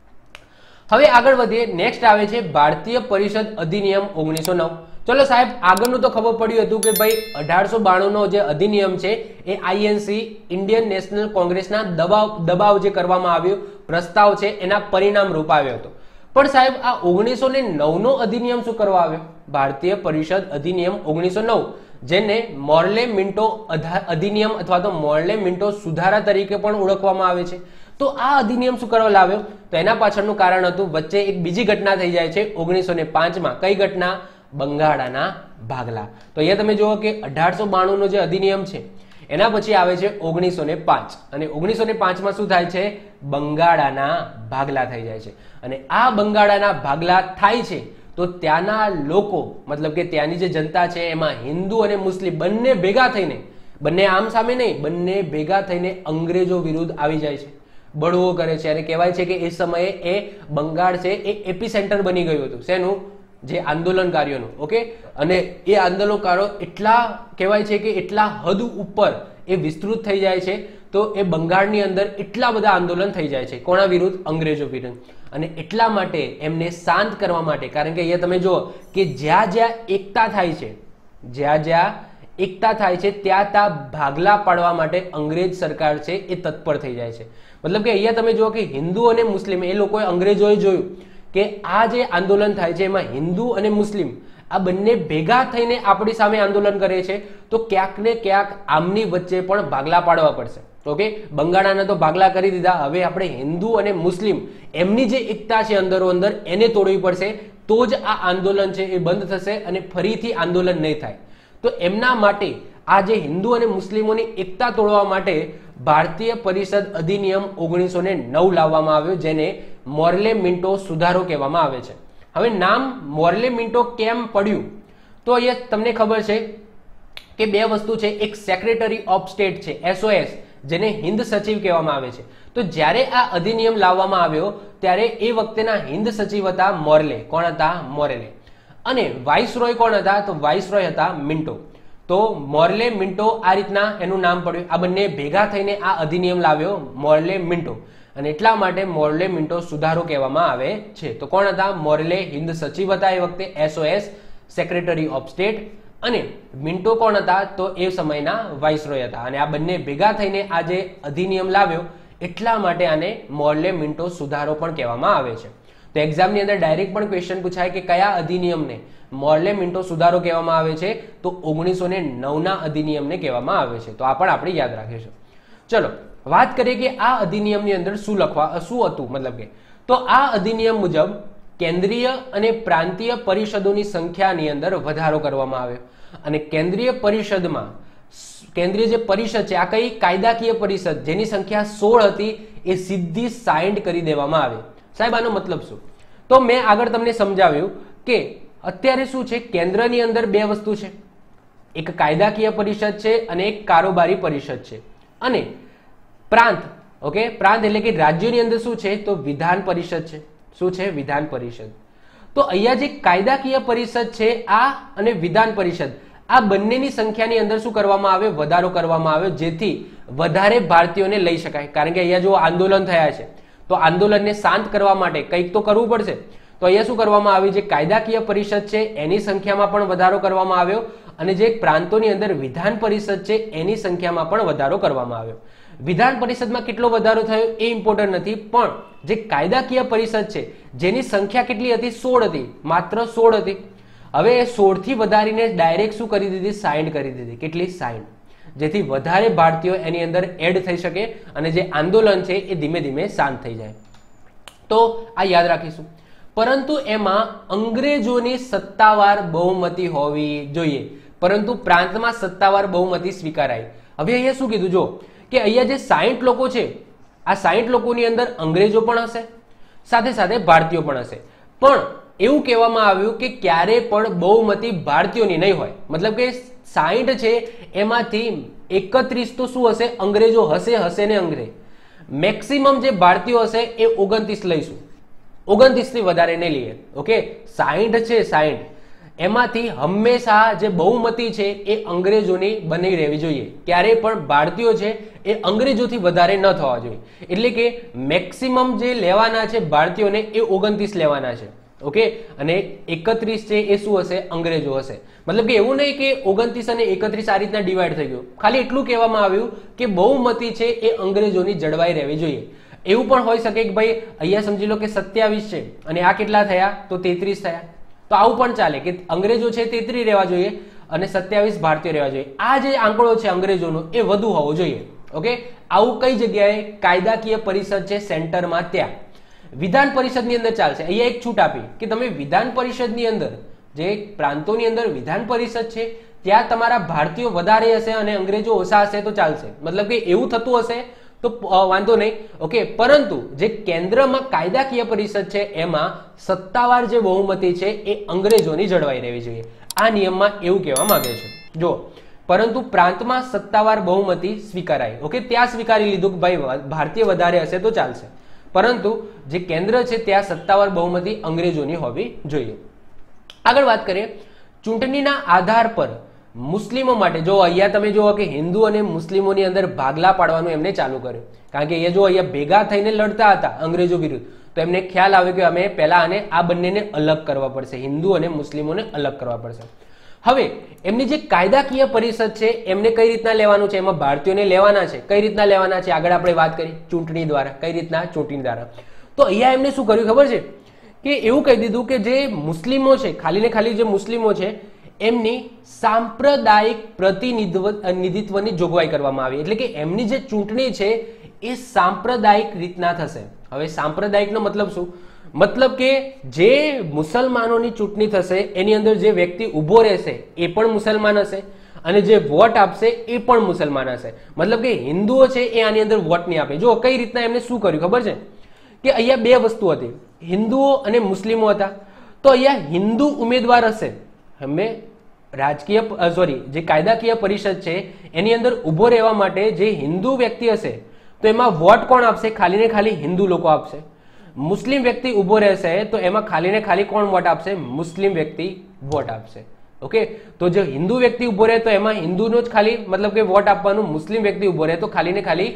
હવે આગળ વધીએ. નેક્સ્ટ આવે છે ભારતીય પરિષદ અધિનિયમ 1909. ચલો સાહેબ, આગળનું તો ખબર પડ્યું હતું કે ભાઈ 1892 નો જે અધિનિયમ છે એ આઈએનસી ઇન્ડિયન નેશનલ કોંગ્રેસના દબાવ જે કરવામાં આવ્યો, પ્રસ્તાવ છે એના પરિણામ રૂપ આવ્યો હતો. પણ સાહેબ આ 1909 નો અધિનિયમ શું કરવા આવ્યો? ભારતીય પરિષદ અધિનિયમ 1909, જેને મોર્લે મિન્ટો અધિનિયમ અથવા તો મોર્લે મિન્ટો સુધારા તરીકે પણ ઓળખવામાં આવે છે. તો આ અધિનિયમ શું કરવા લાવ્યો? તો એના પાછળનું કારણ હતું, વચ્ચે એક બીજી ઘટના થઈ જાય છે 1905 માં. કઈ ઘટના? બંગાળાના ભાગલા. તો અહીંયા તમે જુઓ કે 1892 નો જે અધિનિયમ છે એના પછી આવે છે 1905, અને 1905 માં શું થાય છે? બંગાળાના ભાગલા થઈ જાય છે. અને આ બંગાળાના ભાગલા થાય છે તો ત્યાંના લોકો, મતલબ કે ત્યાંની જે જનતા છે એમાં હિન્દુ અને મુસ્લિમ બંને ભેગા થઈને, બંને આમ સામે નહીં, બંને ભેગા થઈને અંગ્રેજો વિરુદ્ધ આવી જાય છે, બળવો કરે છે. અને કહેવાય છે કે એ સમયે એ બંગાળ છે એ એપી સેન્ટર બની ગયું હતું. શેનું? જે આંદોલનકારીઓનું. ઓકે, અને એ આંદોલનકારો એટલા કહેવાય છે કે એટલા હદ ઉપર એ વિસ્તૃત થઈ જાય છે, તો એ બંગાળની અંદર એટલા બધા આંદોલન થઈ જાય છે. કોના વિરુદ્ધ? અંગ્રેજો વિરુદ્ધ. અને એટલા માટે એમને શાંત કરવા માટે, કારણ કે અહીંયા તમે જુઓ કે જ્યાં જ્યાં એકતા થાય છે, જ્યાં જ્યાં એકતા થાય છે ત્યાં ત્યાં ભાગલા પાડવા માટે અંગ્રેજ સરકાર છે એ તત્પર થઈ જાય છે. મતલબ કે અહીંયા તમે જુઓ કે હિન્દુ અને મુસ્લિમ, એ લોકોએ, અંગ્રેજોએ જોયું કે આ જે આંદોલન થાય છે એમાં હિન્દુ અને મુસ્લિમ આ બંને ભેગા થઈને આપણી સામે આંદોલન કરે છે, તો ક્યાંક ને ક્યાંક આમની વચ્ચે પણ ભાગલા પાડવા પડશે. ઓકે, બંગાળાના તો ભાગલા કરી દીધા, હવે આપણે હિન્દુ અને મુસ્લિમ એમની જે એકતા છે અંદરો અંદર એને તોડવી પડશે, તો જ આ આંદોલન છે એ બંધ થશે અને ફરીથી આંદોલન નહીં થાય. તો એમના માટે આ જે હિન્દુ અને મુસ્લિમોની એકતા તોડવા માટે ભારતીય પરિષદ અધિનિયમ 1909 લાવવામાં આવ્યો, જેને મોર્લે મિન્ટો સુધારો કહેવામાં આવે છે. હવે નામ મોર્લે મિન્ટો કેમ પડ્યું? તો અહીંયા તમને ખબર છે કે બે વસ્તુ છે. એક સેક્રેટરી ઓફ સ્ટેટ છે, SOS, જેને હિન્દ સચિવ કહેવામાં આવે છે. તો જ્યારે આ અધિનિયમ લાવવામાં આવ્યો ત્યારે એ વખતેના હિન્દ સચિવ હતા મોર્લે. કોણ હતા? મોર્લે. અને વાઇસરોય કોણ હતા? તો વાઇસરોય હતા મિન્ટો. તો મોર્લે મિન્ટો આ રીતના એનું નામ પડ્યું. આ બંને ભેગા થઈને આ અધિનિયમ લાવ્યો મોર્લે મિન્ટો, અને એટલા માટે મોર્લે મિન્ટો સુધારો કહેવામાં આવે છે. તો કોણ હતા? મોર્લે હિન્દ સચિવ હતા એ વખતે, SOS સેક્રેટરી ઓફ સ્ટેટ, અને મિન્ટો કોણ હતા? તો એ સમયના વાઇસરોય હતા. અને આ બંને ભેગા થઈને આ જે અધિનિયમ લાવ્યો એટલા માટે આને મોર્લે મિન્ટો સુધારો પણ કહેવામાં આવે છે. તો એક્ઝામની અંદર ડાયરેક્ટ પણ ક્વેશ્ચન પૂછાય કે કયા અધિનિયમને મોર્લે મિન્ટો સુધારો કહેવામાં આવે છે? તો 1909 ના અધિનિયમને કહેવામાં આવે છે. તો આ પણ આપણે યાદ રાખીશું. ચલો વાત કરીએ કે આ અધિનિયમની અંદર શું હતું. મતલબ કે તો આ અધિનિયમ મુજબ કેન્દ્રીય અને પ્રાંતીય પરિષદોની સંખ્યાની અંદર વધારો કરવામાં આવ્યો. અને કેન્દ્રીય પરિષદમાં, કેન્દ્રીય જે પરિષદ છે આ કઈ? કાયદાકીય પરિષદ, જેની સંખ્યા 16 હતી એ સીધી 60 કરી દેવામાં આવી. સાહેબ આનો મતલબ શું? તો મેં આગળ તમને સમજાવ્યું કે અત્યારે શું છે, કેન્દ્રની અંદર બે વસ્તુ છે, એક કાયદાકીય પરિષદ છે અને એક કારોબારી પરિષદ છે. અને પ્રાંત, ઓકે, પ્રાંત એટલે કે રાજ્યોની અંદર શું છે? તો વિધાન પરિષદ છે. શું છે? વિધાન પરિષદ. તો અહીંયા જે કાયદાકીય પરિષદ છે આ અને વિધાન પરિષદ, આ બંનેની સંખ્યાની અંદર શું કરવામાં આવે? વધારો કરવામાં આવ્યો, જેથી વધારે ભારતીયોને લઈ શકાય. કારણ કે અહીંયા જો આંદોલન થયા છે તો આંદોલનને શાંત કરવા માટે કંઈક તો કરવું પડશે. તો અહીંયા શું કરવામાં આવ્યું? જે કાયદાકીય પરિષદ છે એની સંખ્યામાં પણ વધારો કરવામાં આવ્યો, અને જે પ્રાંતોની અંદર વિધાન પરિષદ છે એની સંખ્યામાં પણ વધારો કરવામાં આવ્યો. વિધાન પરિષદમાં કેટલો વધારો થયો એ ઇમ્પોર્ટન્ટ નથી, પણ જે કાયદાકીય પરિષદ છે જેની સંખ્યા કેટલી હતી? 16 હતી, માત્ર 16 હતી. હવે 16 થી વધારીને ડાયરેક્ટ શું કરી દીધી? 60 કરી દીધી. કેટલી? 60. જેથી વધારે ભારતીયો એની અંદર એડ થઈ શકે અને જે આંદોલન છે એ ધીમે ધીમે શાંત થઈ જાય. તો આ યાદ રાખીશું. પરંતુ એમાં અંગ્રેજોની સત્તાવાર બહુમતી હોવી જોઈએ, પરંતુ પ્રાંતમાં સત્તાવાર બહુમતી સ્વીકારાય. હવે અહીંયા શું કીધું જો કે અહીંયા જે 60 લોકો છે, આ 60 લોકોની અંદર અંગ્રેજો પણ હશે, સાથે સાથે ભારતીયો પણ હશે. પણ એવું કહેવામાં આવ્યું કે ક્યારે પણ બહુમતી ભારતીયોની નહીં હોય. મતલબ કે 60 છે એમાંથી 31 તો શું હશે, અંગ્રેજો હશે ને અંગ્રેજ. મેક્સિમમ જે ભારતીયો હશે એ 29 લઈશું, 29 થી વધારે નહીં લઈએ. ઓકે, 60 છે, 60 એમાંથી હંમેશા જે બહુમતી છે એ અંગ્રેજોની બની રહેવી જોઈએ. ક્યારેય પણ ભારતીયો છે એ અંગ્રેજોથી વધારે ન થવા જોઈએ. એટલે કે મેક્સિમમ જે લેવાના છે ભારતીયોને એ 29 લેવાના છે. ઓકે, અને 31 છે એ શું હશે, અંગ્રેજો હશે. મતલબ કે એવું નહીં કે 29 અને 31 આ રીતના ડિવાઈડ થઈ ગયું. ખાલી એટલું કહેવામાં આવ્યું કે બહુમતી છે એ અંગ્રેજોની જળવાઈ રહેવી જોઈએ. એવું પણ હોઈ શકે કે ભાઈ અહીંયા સમજી લો કે 27 છે અને આ કેટલા થયા તો 33 થયા, તો આવું પણ ચાલે કે અંગ્રેજો છે 33 રહેવા જોઈએ અને 27 ભારતીય રહેવા જોઈએ. આ જે આંકડો છે અંગ્રેજોનો એ વધુ હોવો જોઈએ. ઓકે, આવું કઈ જગ્યાએ, કાયદાકીય પરિષદ છે સેન્ટરમાં ત્યાં. વિધાન પરિષદની અંદર ચાલશે. અહીંયા એક છૂટ આપી કે તમે વિધાન પરિષદની અંદર, જે પ્રાંતોની અંદર વિધાન પરિષદ છે ત્યાં તમારા ભારતીયો વધારે હશે અને અંગ્રેજો ઓછા હશે તો ચાલશે. મતલબ કે એવું થતું હશે તો વાંધો નહીં. ઓકે, પરંતુ જે કેન્દ્રમાં કાયદાકીય પરિષદ છે એમાં સત્તાવાર જે બહુમતી છે એ અંગ્રેજોની જળવાઈ રહેવી જોઈએ. આ નિયમમાં એવું કહેવા માંગે છે. જો પરંતુ પ્રાંતમાં સત્તાવાર બહુમતી સ્વીકારાય. ઓકે, ત્યાં સ્વીકારી લીધું કે ભાઈ ભારતીય વધારે હશે તો ચાલશે, પરંતુ જે કેન્દ્ર છે ત્યાં સત્તાવાર બહુમતી અંગ્રેજોની હોવી જોઈએ. આગળ વાત કરીએ ચૂંટણીના આધાર પર મુસ્લિમો માટે. જો અહીંયા તમે જુઓ કે હિન્દુ અને મુસ્લિમોની અંદર ભાગલા પાડવાનું એમને ચાલુ કર્યું, કારણ કે એ જો અહીંયા ભેગા થઈને લડતા હતા અંગ્રેજો વિરુદ્ધ, તો એમને ખ્યાલ આવ્યો કે અમે પહેલા આને આ બંનેને અલગ કરવા પડશે, હિન્દુ અને મુસ્લિમોને અલગ કરવા પડશે. હવે એમની જે કાયદાકીય પરિષદ છે એમને કઈ રીતના લેવાનું છે, એમાં ભારતીયોને લેવાના છે. કઈ રીતના લેવાના છે આગળ આપણે વાત કરી, ચૂંટણી દ્વારા. કઈ રીતના, ચૂંટણી દ્વારા. તો અહીંયા એમને શું કર્યું ખબર છે કે એવું કહી દીધું કે જે મુસ્લિમો છે, ખાલી ને ખાલી જે મુસ્લિમો છે એમની સાંપ્રદાયિક પ્રતિનિધિત્વની જોગવાઈ કરવામાં આવી. એટલે કે એમની જે ચૂંટણી છે એ સાંપ્રદાયિક રીતના થશે. હવે સાંપ્રદાયિકનો મતલબ શું? મતલબ કે જે મુસલમાનોની ચૂંટણી થશે એની અંદર જે વ્યક્તિ ઉભો રહેશે એ પણ મુસલમાન હશે અને જે વોટ આપશે એ પણ મુસલમાન હશે. મતલબ કે હિન્દુઓ છે એ આની અંદર વોટ નહીં આપે. જો કઈ રીતના એમને શું કર્યું ખબર છે કે અહીંયા બે વસ્તુ હતી, હિન્દુઓ અને મુસ્લિમો હતા. તો અહીંયા હિન્દુ ઉમેદવાર હશે, અમે રાજકીય જે કાયદાકીય પરિષદ છે એની અંદર ઉભો રહેવા માટે જે હિન્દુ વ્યક્તિ હશે તો એમાં વોટ કોણ આપશે? ખાલી ને ખાલી હિન્દુ લોકો આપશે. મુસ્લિમ વ્યક્તિ ઉભો રહેશે તો એમાં ખાલી ને ખાલી કોણ વોટ આપશે? મુસ્લિમ વ્યક્તિ વોટ આપશે. ઓકે, તો જો હિન્દુ વ્યક્તિ ઉભો રહે તો એમાં હિન્દુનો જ ખાલી મતલબ કે વોટ આપવાનું, મુસ્લિમ વ્યક્તિ ઉભો રહે તો ખાલી ને ખાલી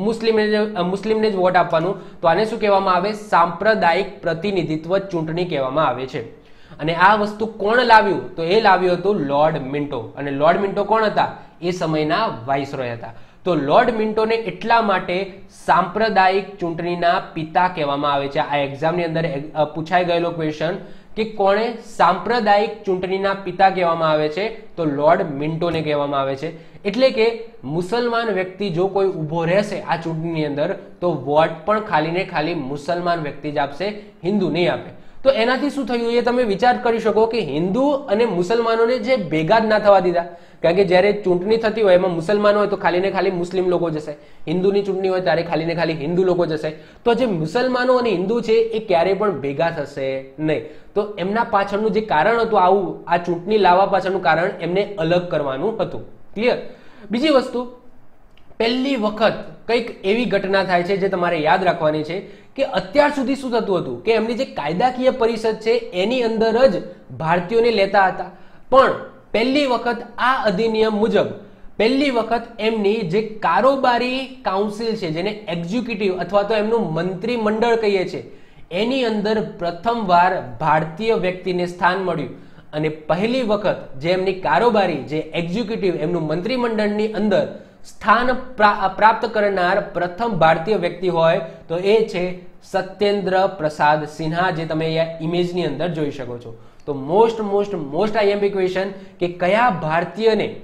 મુસ્લિમને જ વોટ આપવાનું. તો આને શું કહેવામાં આવે? સાંપ્રદાયિક પ્રતિનિધિત્વ ચૂંટણી કહેવામાં આવે છે. અને આ વસ્તુ કોણ લાવ્યું? તો એ લાવ્યું હતું લોર્ડ મિન્ટો. અને લોર્ડ મિન્ટો કોણ હતા? એ સમયના વાઇસરોય હતા. તો લોર્ડ મિન્ટોને એટલા માટે સાંપ્રદાયિક ચૂંટણીના પિતા કહેવામાં આવે છે. આ એક્ઝામની અંદર પૂછાઈ ગયેલો ક્વેશ્ચન કે કોણે સાંપ્રદાયિક ચૂંટણીના પિતા કહેવામાં આવે છે? તો લોર્ડ મિન્ટોને કહેવામાં આવે છે. એટલે કે મુસલમાન વ્યક્તિ જો કોઈ ઉભો રહેશે આ ચૂંટણીની અંદર તો વોટ પણ ખાલી ને ખાલી મુસલમાન વ્યક્તિ જ આપશે, હિન્દુ નહીં આપે. તો એનાથી શું થયું એ તમે વિચાર કરી શકો કે હિન્દુ અને મુસલમાનોને જે ભેગા જ ના થવા દીધા. કારણ કે જ્યારે ચૂંટણી થતી હોય એમાં મુસલમાનો હોય તો ખાલી ને ખાલી મુસ્લિમ લોકો જશે, હિન્દુની ચૂંટણી હોય ત્યારે ખાલી ને ખાલી હિન્દુ લોકો જશે. તો જે મુસલમાનો અને હિન્દુ છે એ ક્યારેય પણ ભેગા થશે નહીં. તો એમના પાછળનું જે કારણ હતું આવું આ ચૂંટણી લાવવા પાછળનું કારણ એમને અલગ કરવાનું હતું. ક્લિયર? બીજી વસ્તુ, પહેલી વખત કંઈક એવી ઘટના થાય છે જે તમારે યાદ રાખવાની છે કે અત્યાર સુધી શું થતું હતું કે એમની જે કાયદાકીય પરિષદ છે એની અંદર જ ભારતીયોને લેતા હતા, પણ પહેલી વખત આ અધિનિયમ મુજબ પહેલી વખત એમની જે કારોબારી કાઉન્સિલ છે, જેને એક્ઝિક્યુટિવ અથવા તો એમનું મંત્રીમંડળ કહીએ છીએ, એની અંદર પ્રથમવાર ભારતીય વ્યક્તિને સ્થાન મળ્યું. અને પહેલી વખત જે એમની કારોબારી, જે એક્ઝિક્યુટિવ, એમનું મંત્રીમંડળની અંદર સ્થાન પ્રાપ્ત કરનાર પ્રથમ ભારતીય વ્યક્તિ હોય તો એ છે સત્યેન્દ્ર પ્રસાદ સિન્હા, જે તમે અહીંયા ઇમેજની અંદર જોઈ શકો છો. તો મોસ્ટ આઈએમપી ક્વેશ્ચન કે કયા ભારતીયને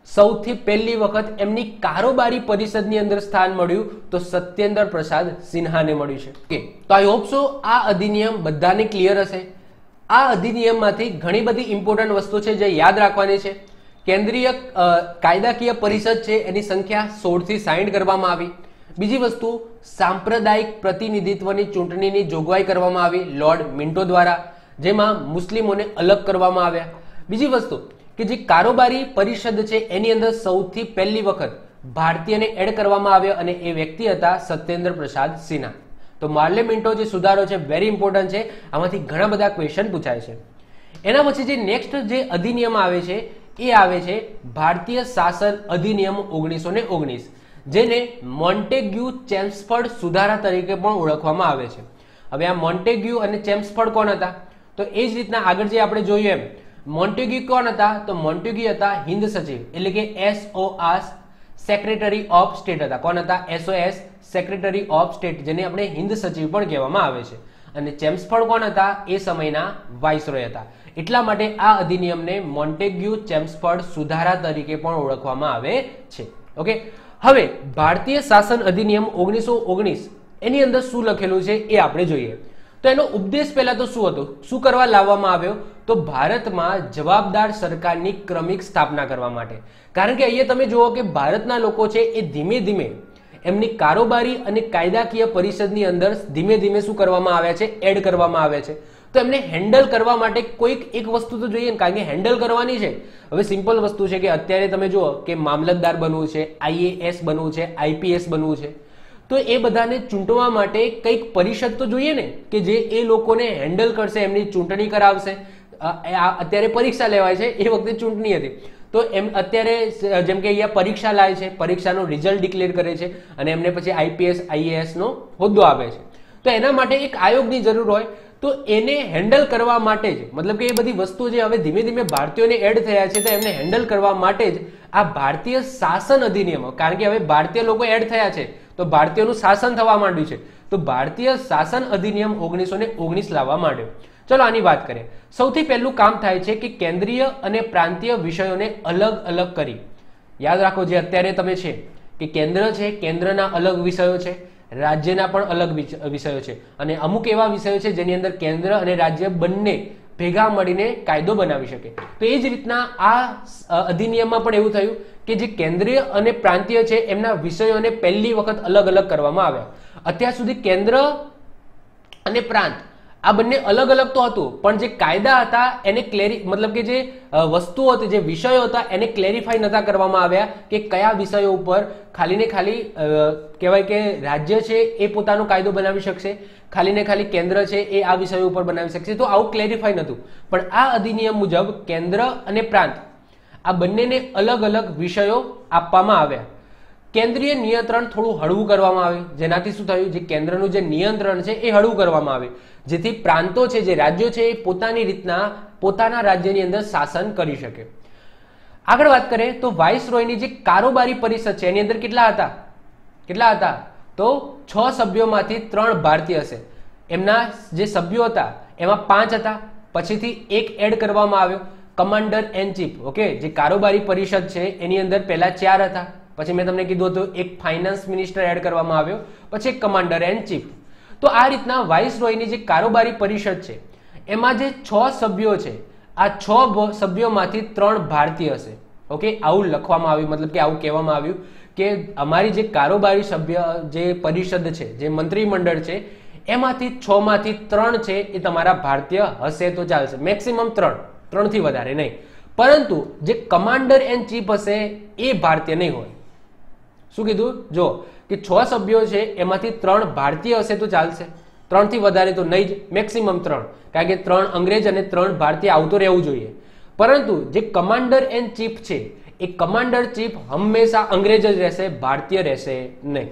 સૌથી પહેલી વખત એમની કારોબારી પરિષદની અંદર સ્થાન મળ્યું તો સત્યેન્દ્ર પ્રસાદ સિન્હાને મળ્યું છે. ઓકે, તો આઈ હોપ સો આ અધિનિયમ બધાને ક્લિયર હશે. આ અધિનિયમમાંથી ઘણી બધી ઇમ્પોર્ટન્ટ વસ્તુ છે જે યાદ રાખવાની છે. કેન્દ્રીય કાયદાકીય પરિષદ છે એની સંખ્યા 16 થી 60 કરવામાં આવી. બીજી વસ્તુ, સાંપ્રદાયિક પ્રતિનિધિત્વની ચૂંટણીની જોગવાઈ કરવામાં આવી લોર્ડ મિન્ટો દ્વારા, જેમાં મુસ્લિમોને અલગ કરવામાં આવ્યા. બીજી વસ્તુ કે જે કારોબારી પરિષદ છે એની અંદર સૌથી પહેલી વખત ભારતીયને એડ કરવામાં આવ્યો અને એ વ્યક્તિ હતા સત્યેન્દ્ર પ્રસાદ સિન્હા. તો માર્લે મિન્ટો જે સુધારો છે વેરી ઇમ્પોર્ટન્ટ છે, આમાંથી ઘણા બધા ક્વેશ્ચન પૂછાય છે. એના પછી જે નેક્સ્ટ જે અધિનિયમ આવે છે એ આવે છે ભારતીય શાસન અધિનિયમ 1919, જેને મોન્ટેગ્યુ ચેમ્સફર્ડ સુધારા તરીકે પણ ઓળખવામાં આવે છે. હવે આ મોન્ટેગ્યુ અને ચેમ્સફર્ડ કોણ હતા? તો એ જ રીતના આગળ જે આપણે જોયું એમ મોન્ટેગ્યુ કોણ હતા? તો મોન્ટેગ્યુ હતા હિન્દ સચિવ, એટલે કે SOS સેક્રેટરી ઓફ સ્ટેટ હતા. કોણ હતા? SOS સેક્રેટરી ઓફ સ્ટેટ, જેને આપણે હિન્દ સચિવ પણ કહેવામાં આવે છે. અને ચેમ્સફર્ડ કોણ હતા? એ સમયના વાઇસરોય હતા. એટલા માટે આ અધિનિયમને મોન્ટેગ્યુ ચેમ્સફર્ડ સુધારા તરીકે પણ ઓળખવામાં આવે છે. ઓકે, હવે ભારતીય શાસન અધિનિયમ 1919 એની અંદર શું લખેલું છે એ આપણે જોઈએ. તો એનો ઉદ્દેશ પહેલા તો શું હતો, શું કરવા લાવવામાં આવ્યો? તો ભારતમાં જવાબદાર સરકારની ક્રમિક સ્થાપના કરવા માટે. કારણ કે અહીંયા તમે જુઓ કે ભારતના લોકો છે એ ધીમે ધીમે એમની કારોબારી અને કાયદાકીય પરિષદની અંદર ધીમે ધીમે શું કરવામાં આવ્યા છે? એડ કરવામાં આવ્યા છે. તો એમને હેન્ડલ કરવા માટે કોઈક એક વસ્તુ તો જોઈએ, કારણ કે હેન્ડલ કરવાની છે. હવે સિમ્પલ વસ્તુ છે કે અત્યારે તમે જુઓ કે મામલતદાર બનવું છે, IAS બનવું છે, IPS બનવું છે, તો એ બધાને ચૂંટવા માટે કંઈક પરિષદ તો જોઈએ ને, કે જે એ લોકોને હેન્ડલ કરશે, એમની ચૂંટણી કરાવશે. અત્યારે પરીક્ષા લેવાય છે, એ વખતે ચૂંટણી હતી. તો એમ અત્યારે જેમ કે અહીંયા પરીક્ષા લાવે છે, પરીક્ષાનો રિઝલ્ટ ડિક્લેર કરે છે અને એમને પછી IPS IAS નો હોદ્દો આપે છે. તો એના માટે એક આયોગની જરૂર હોય. તો એને હેન્ડલ કરવા માટે જ, મતલબ કે એ બધી વસ્તુ જે હવે ધીમે ધીમે ભારતીયોને એડ થયા છે, તો એમને હેન્ડલ કરવા માટે જ આ ભારતીય શાસન અધિનિયમ, કારણ કે હવે ભારતીય લોકો એડ થયા છે તો ભારતીયોનું શાસન થવા માંડ્યું છે, તો ભારતીય શાસન અધિનિયમ 1919 લાવવા માંડ્યો. ચલો આની વાત કરીએ. સૌથી પહેલું કામ થાય છે કે કેન્દ્રીય અને પ્રાંતીય વિષયોને અલગ અલગ કરી. યાદ રાખો, જે અત્યારે તમે છે કે કેન્દ્ર છે, કેન્દ્રના અલગ વિષયો છે, રાજ્યના પણ અલગ વિષયો છે, અને અમુક એવા વિષયો છે જેની અંદર કેન્દ્ર અને રાજ્ય બંને ભેગા મળીને કાયદો બનાવી શકે. તો એ જ રીતના આ અધિનિયમમાં પણ એવું થયું કે જે કેન્દ્રીય અને પ્રાંતીય છે એમના વિષયોને પહેલી વખત અલગ અલગ કરવામાં આવ્યા. અત્યાર સુધી કેન્દ્ર અને પ્રાંત આ બંને અલગ અલગ તો હતું, પણ જે કાયદા હતા એને મતલબ કે જે વસ્તુઓ હતી, જે વિષયો હતા એને ક્લેરિફાઈ નતા કરવામાં આવ્યા કે કયા વિષયો ઉપર ખાલી ને ખાલી કહેવાય કે રાજ્ય છે એ પોતાનો કાયદો બનાવી શકશે, ખાલી ને ખાલી કેન્દ્ર છે એ આ વિષયો ઉપર બનાવી શકશે. તો આવું ક્લેરિફાઈ નતું. પણ આ અધિનિયમ મુજબ કેન્દ્ર અને પ્રાંત આ બંનેને અલગ અલગ વિષયો આપવામાં આવ્યા. કેન્દ્રીય નિયંત્રણ થોડું હળવું કરવામાં આવ્યું, જેનાથી શું થયું? જે કેન્દ્રનું જે નિયંત્રણ છે એ હળવું કરવામાં આવ્યું, જેથી પ્રાંતો છે, જે રાજ્યો છે, એ પોતાની રીતના પોતાના રાજ્યની અંદર શાસન કરી શકે. આગળ વાત કરીએ તો વાઇસરોયની જે કારોબારી પરિષદ છે એની અંદર કેટલા હતા? તો 6 સભ્યોમાંથી 3 ભારતીય હશે. એમના જે સભ્યો હતા એમાં 5 હતા, પછીથી એક એડ કરવામાં આવ્યો, કમાન્ડર એન ચીફ. ઓકે, જે કારોબારી પરિષદ છે એની અંદર પહેલા 4 હતા, પછી મેં તમને કીધું હતું એક ફાઇનાન્સ મિનિસ્ટર એડ કરવામાં આવ્યો, પછી એક કમાન્ડર એન ચીફ. તો આ રીતના વાઇસરોયની જે કારોબારી પરિષદ છે એમાં જે 6 સભ્યો છે, આ 6 સભ્યોમાંથી 3 ભારતીય હશે. ઓકે, આવું લખવામાં આવ્યું, મતલબ કે આવું કહેવામાં આવ્યું કે અમારી જે કારોબારી સભ્ય જે પરિષદ છે, જે મંત્રીમંડળ છે, એમાંથી 6 માંથી 3 છે એ તમારા ભારતીય હશે તો ચાલશે. મેક્સિમમ 3 થી વધારે નહીં. પરંતુ જે કમાન્ડર એન ચીફ હશે એ ભારતીય નહીં હોય. શું કીધું? જો કે 6 સભ્યો છે એમાંથી 3 ભારતીય હશે તો ચાલશે, 3 થી વધારે તો નહીં જ, મેક્સિમમ 3, કારણ કે 3 અંગ્રેજ અને 3 ભારતીય આવતો રહેવું જોઈએ. પરંતુ જે કમાન્ડર એન ચીફ છે એ કમાન્ડર ચીફ હંમેશા અંગ્રેજ જ રહેશે, ભારતીય રહેશે નહીં.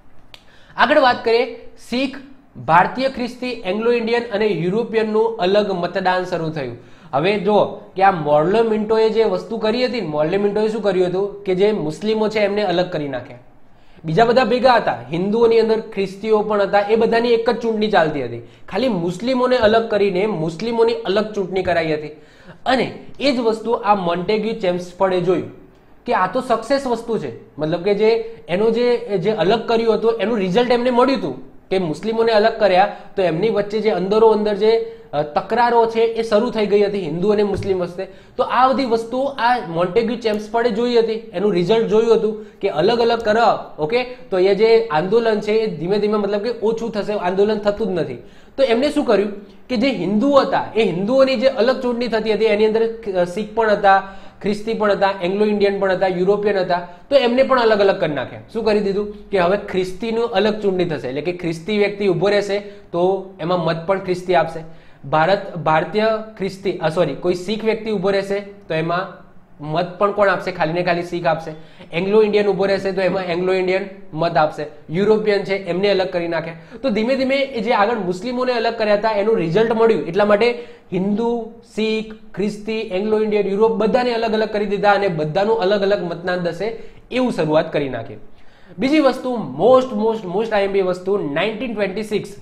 આગળ વાત કરીએ, શીખ, ભારતીય ખ્રિસ્તી, એંગ્લો ઇન્ડિયન અને યુરોપિયનનું અલગ મતદાન શરૂ થયું. હવે જો કે આ મોર્લે મિન્ટોએ જે વસ્તુ કરી હતી, મોર્લે મિન્ટોએ શું કર્યું હતું કે જે મુસ્લિમો છે એમને અલગ કરી નાખ્યા. બીજા બધા ભેગા હતા, હિન્દુઓની અંદર ખ્રિસ્તીઓ પણ હતા, એ બધાની એક જ ચૂંટણી ચાલતી હતી. ખાલી મુસ્લિમોને અલગ કરીને મુસ્લિમોની અલગ ચૂંટણી કરાઈ હતી. અને એ જ વસ્તુ આ મોન્ટેગ્યુ ચેમ્સફર્ડે જોયું કે આ તો સક્સેસ વસ્તુ છે, મતલબ કે જે એનો જે અલગ કર્યું હતું એનું રિઝલ્ટ એમને મળ્યું હતું કે મુસ્લિમોને અલગ કર્યા તો એમની વચ્ચે જે અંદરો અંદર જે તકરારો છે એ શરૂ થઈ ગઈ હતી હિન્દુ અને મુસ્લિમ વચ્ચે. તો આ બધી વસ્તુઓ આ મોન્ટેગ્યુ ચેમ્સફોર્ડે જોઈ હતી, એનું રિઝલ્ટ જોયું હતું કે અલગ અલગ કરો. ઓકે, તો એ જે આંદોલન છે એ ધીમે ધીમે મતલબ કે ઓછું થશે, આંદોલન થતું જ નથી. તો એમને શું કર્યું કે જે હિન્દુઓ હતા એ હિન્દુઓની જે અલગ ચૂંટણી થતી હતી એની અંદર શીખ પણ હતા, ખ્રિસ્તી પણ હતા, એંગ્લો ઇન્ડિયન પણ હતા, યુરોપિયન હતા, તો એમને પણ અલગ અલગ કરી નાખ્યા. શું કરી દીધું કે હવે ખ્રિસ્તીનું અલગ ચૂંટણી થશે, એટલે કે ખ્રિસ્તી વ્યક્તિ ઉભો રહેશે તો એમાં મત પણ ખ્રિસ્તી આપશે. ભારતીય ખ્રિસ્તી કોઈ શીખ વ્યક્તિ ઉભો રહેશે તો એમાં મત પણ કોણ આપશે? ખાલી ને ખાલી શીખ આપશે. એંગ્લો ઇન્ડિયન ઉભો રહેશે તો એમાં એંગ્લો ઇન્ડિયન મત આપશે. યુરોપિયન છે એમને અલગ કરી નાખ્યા. તો ધીમે ધીમે જે આગળ મુસ્લિમોને અલગ કર્યા હતા એનું રિઝલ્ટ મળ્યું, એટલા માટે હિન્દુ, શીખ, ખ્રિસ્તી, એંગ્લો ઇન્ડિયન, યુરોપ બધાને અલગ અલગ કરી દીધા અને બધાનું અલગ અલગ મતદાન થશે એવું શરૂઆત કરી નાખી. બીજી વસ્તુ મોસ્ટ આઈએમપી વસ્તુ 1926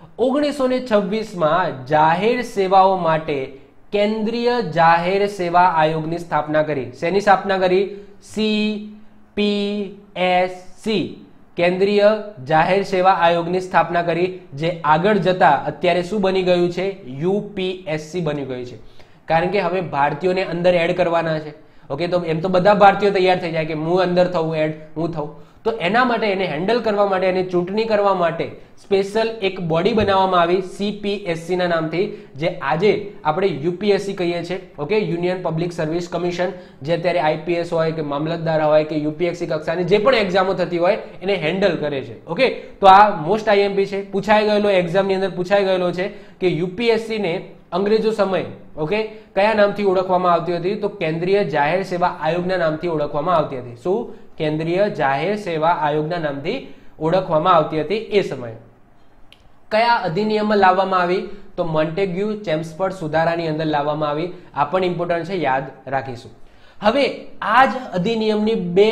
1926 જાહેર સેવાઓ માટે કેન્દ્રીય જાહેર સેવા આયોગની સ્થાપના કરી. શેની સ્થાપના કરી? CPSC, કેન્દ્રીય જાહેર સેવા આયોગની સ્થાપના કરી, જે આગળ જતા અત્યારે શું બની ગયું છે? UPSC બની ગયું છે. કારણ કે હવે ભારતીયોને અંદર એડ કરવાના છે. ઓકે, તો એમ તો બધા ભારતીયો તૈયાર થઈ જાય કે હું અંદર થવું, એડ હું થવું. તો એના માટે એને હેન્ડલ કરવા માટે, એને ચૂંટણી કરવા માટે સ્પેશિયલ એક બોડી બનાવવામાં આવી CPSC ના નામથી, જે આજે આપણે UPSC કહીએ છીએ. Okay, union public service commission, જે અત્યારે IPS હોય કે મામલતદાર હોય કે UPSC કક્ષાની જે પણ એક્ઝામો થતી હોય એને હેન્ડલ કરે છે. ઓકે, તો આ મોસ્ટ આઈએમપી છે, પૂછાઈ ગયેલો એક્ઝામની અંદર પૂછાઈ ગયેલો છે કે UPSC ને અંગ્રેજો સમય ઓકે કયા નામથી ઓળખવામાં આવતી હતી? તો કેન્દ્રીય જાહેર સેવા આયોગના નામથી ઓળખવામાં આવતી હતી. શું? કેન્દ્રીય જાહેર સેવા આયોગના નામથી ઓળખવામાં આવતી હતી એ સમયે. કયા અધિનિયમમાં લાવવામાં આવી? તો મોન્ટેગ્યુ ચેમ્સફોર્ડ સુધારાની અંદર લાવવામાં આવી. આ પણ ઇમ્પોર્ટન્ટ છે, યાદ રાખીશું. હવે આ જ અધિનિયમની બે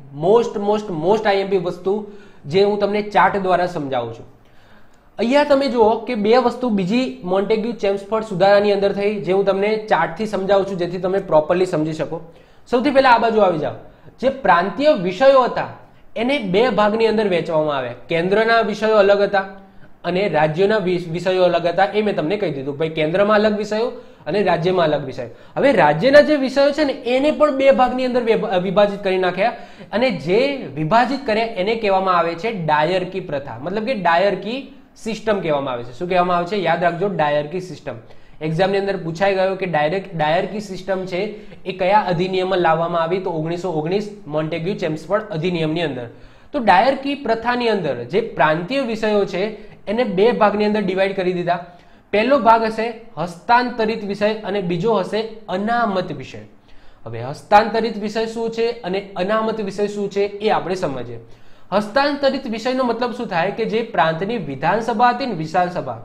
મોસ્ટ આઈએમપી વસ્તુ જે હું તમને ચાર્ટ દ્વારા સમજાવું છું. અહીંયા તમે જુઓ કે બે વસ્તુ બીજી મોન્ટેગ્યુ ચેમ્સફોર્ડ સુધારાની અંદર થઈ, જે હું તમને ચાર્ટથી સમજાવું છું જેથી તમે પ્રોપરલી સમજી શકો. સૌથી પહેલા આ બાજુ આવી જાઓ. જે પ્રાંતીય વિષયો હતા એને બે ભાગની અંદર વહેંચવામાં આવ્યા. કેન્દ્રના વિષયો અલગ હતા અને રાજ્યોના વિષયો અલગ હતા. એ મેં તમને કહી દીધું ભાઈ, કેન્દ્રમાં અલગ વિષયો અને રાજ્યમાં અલગ વિષયો. હવે રાજ્યના જે વિષયો છે ને એને પણ બે ભાગની અંદર વિભાજિત કરી નાખ્યા, અને જે વિભાજિત કર્યા એને કહેવામાં આવે છે ડાયરકી પ્રથા, મતલબ કે ડાયરકી સિસ્ટમ કહેવામાં આવે છે. શું કહેવામાં આવે છે? યાદ રાખજો, ડાયરકી સિસ્ટમ. એક્ઝામની અંદર પૂછાઈ ગયો કે ડાયરકી સિસ્ટમ છે એ કયા અધિનિયમમાં લાવવામાં આવી? તો 1919 મોન્ટેગ્યુ ચેમ્સફોર્ડ અધિનિયમની અંદર. તો ડાયરકી પ્રથાની અંદર જે પ્રાંતીય વિષયો છે એને બે ભાગની અંદર ડિવાઈડ કરી દીધા. પહેલો ભાગ હશે હસ્તાંતરિત વિષય અને બીજો હશે અનામત વિષય. હવે હસ્તાંતરિત વિષય શું છે અને અનામત વિષય શું છે એ આપણે સમજીએ. હસ્તાંતરિત વિષયનો મતલબ શું થાય કે જે પ્રાંતની વિધાનસભા હતી ને, વિધાનસભા,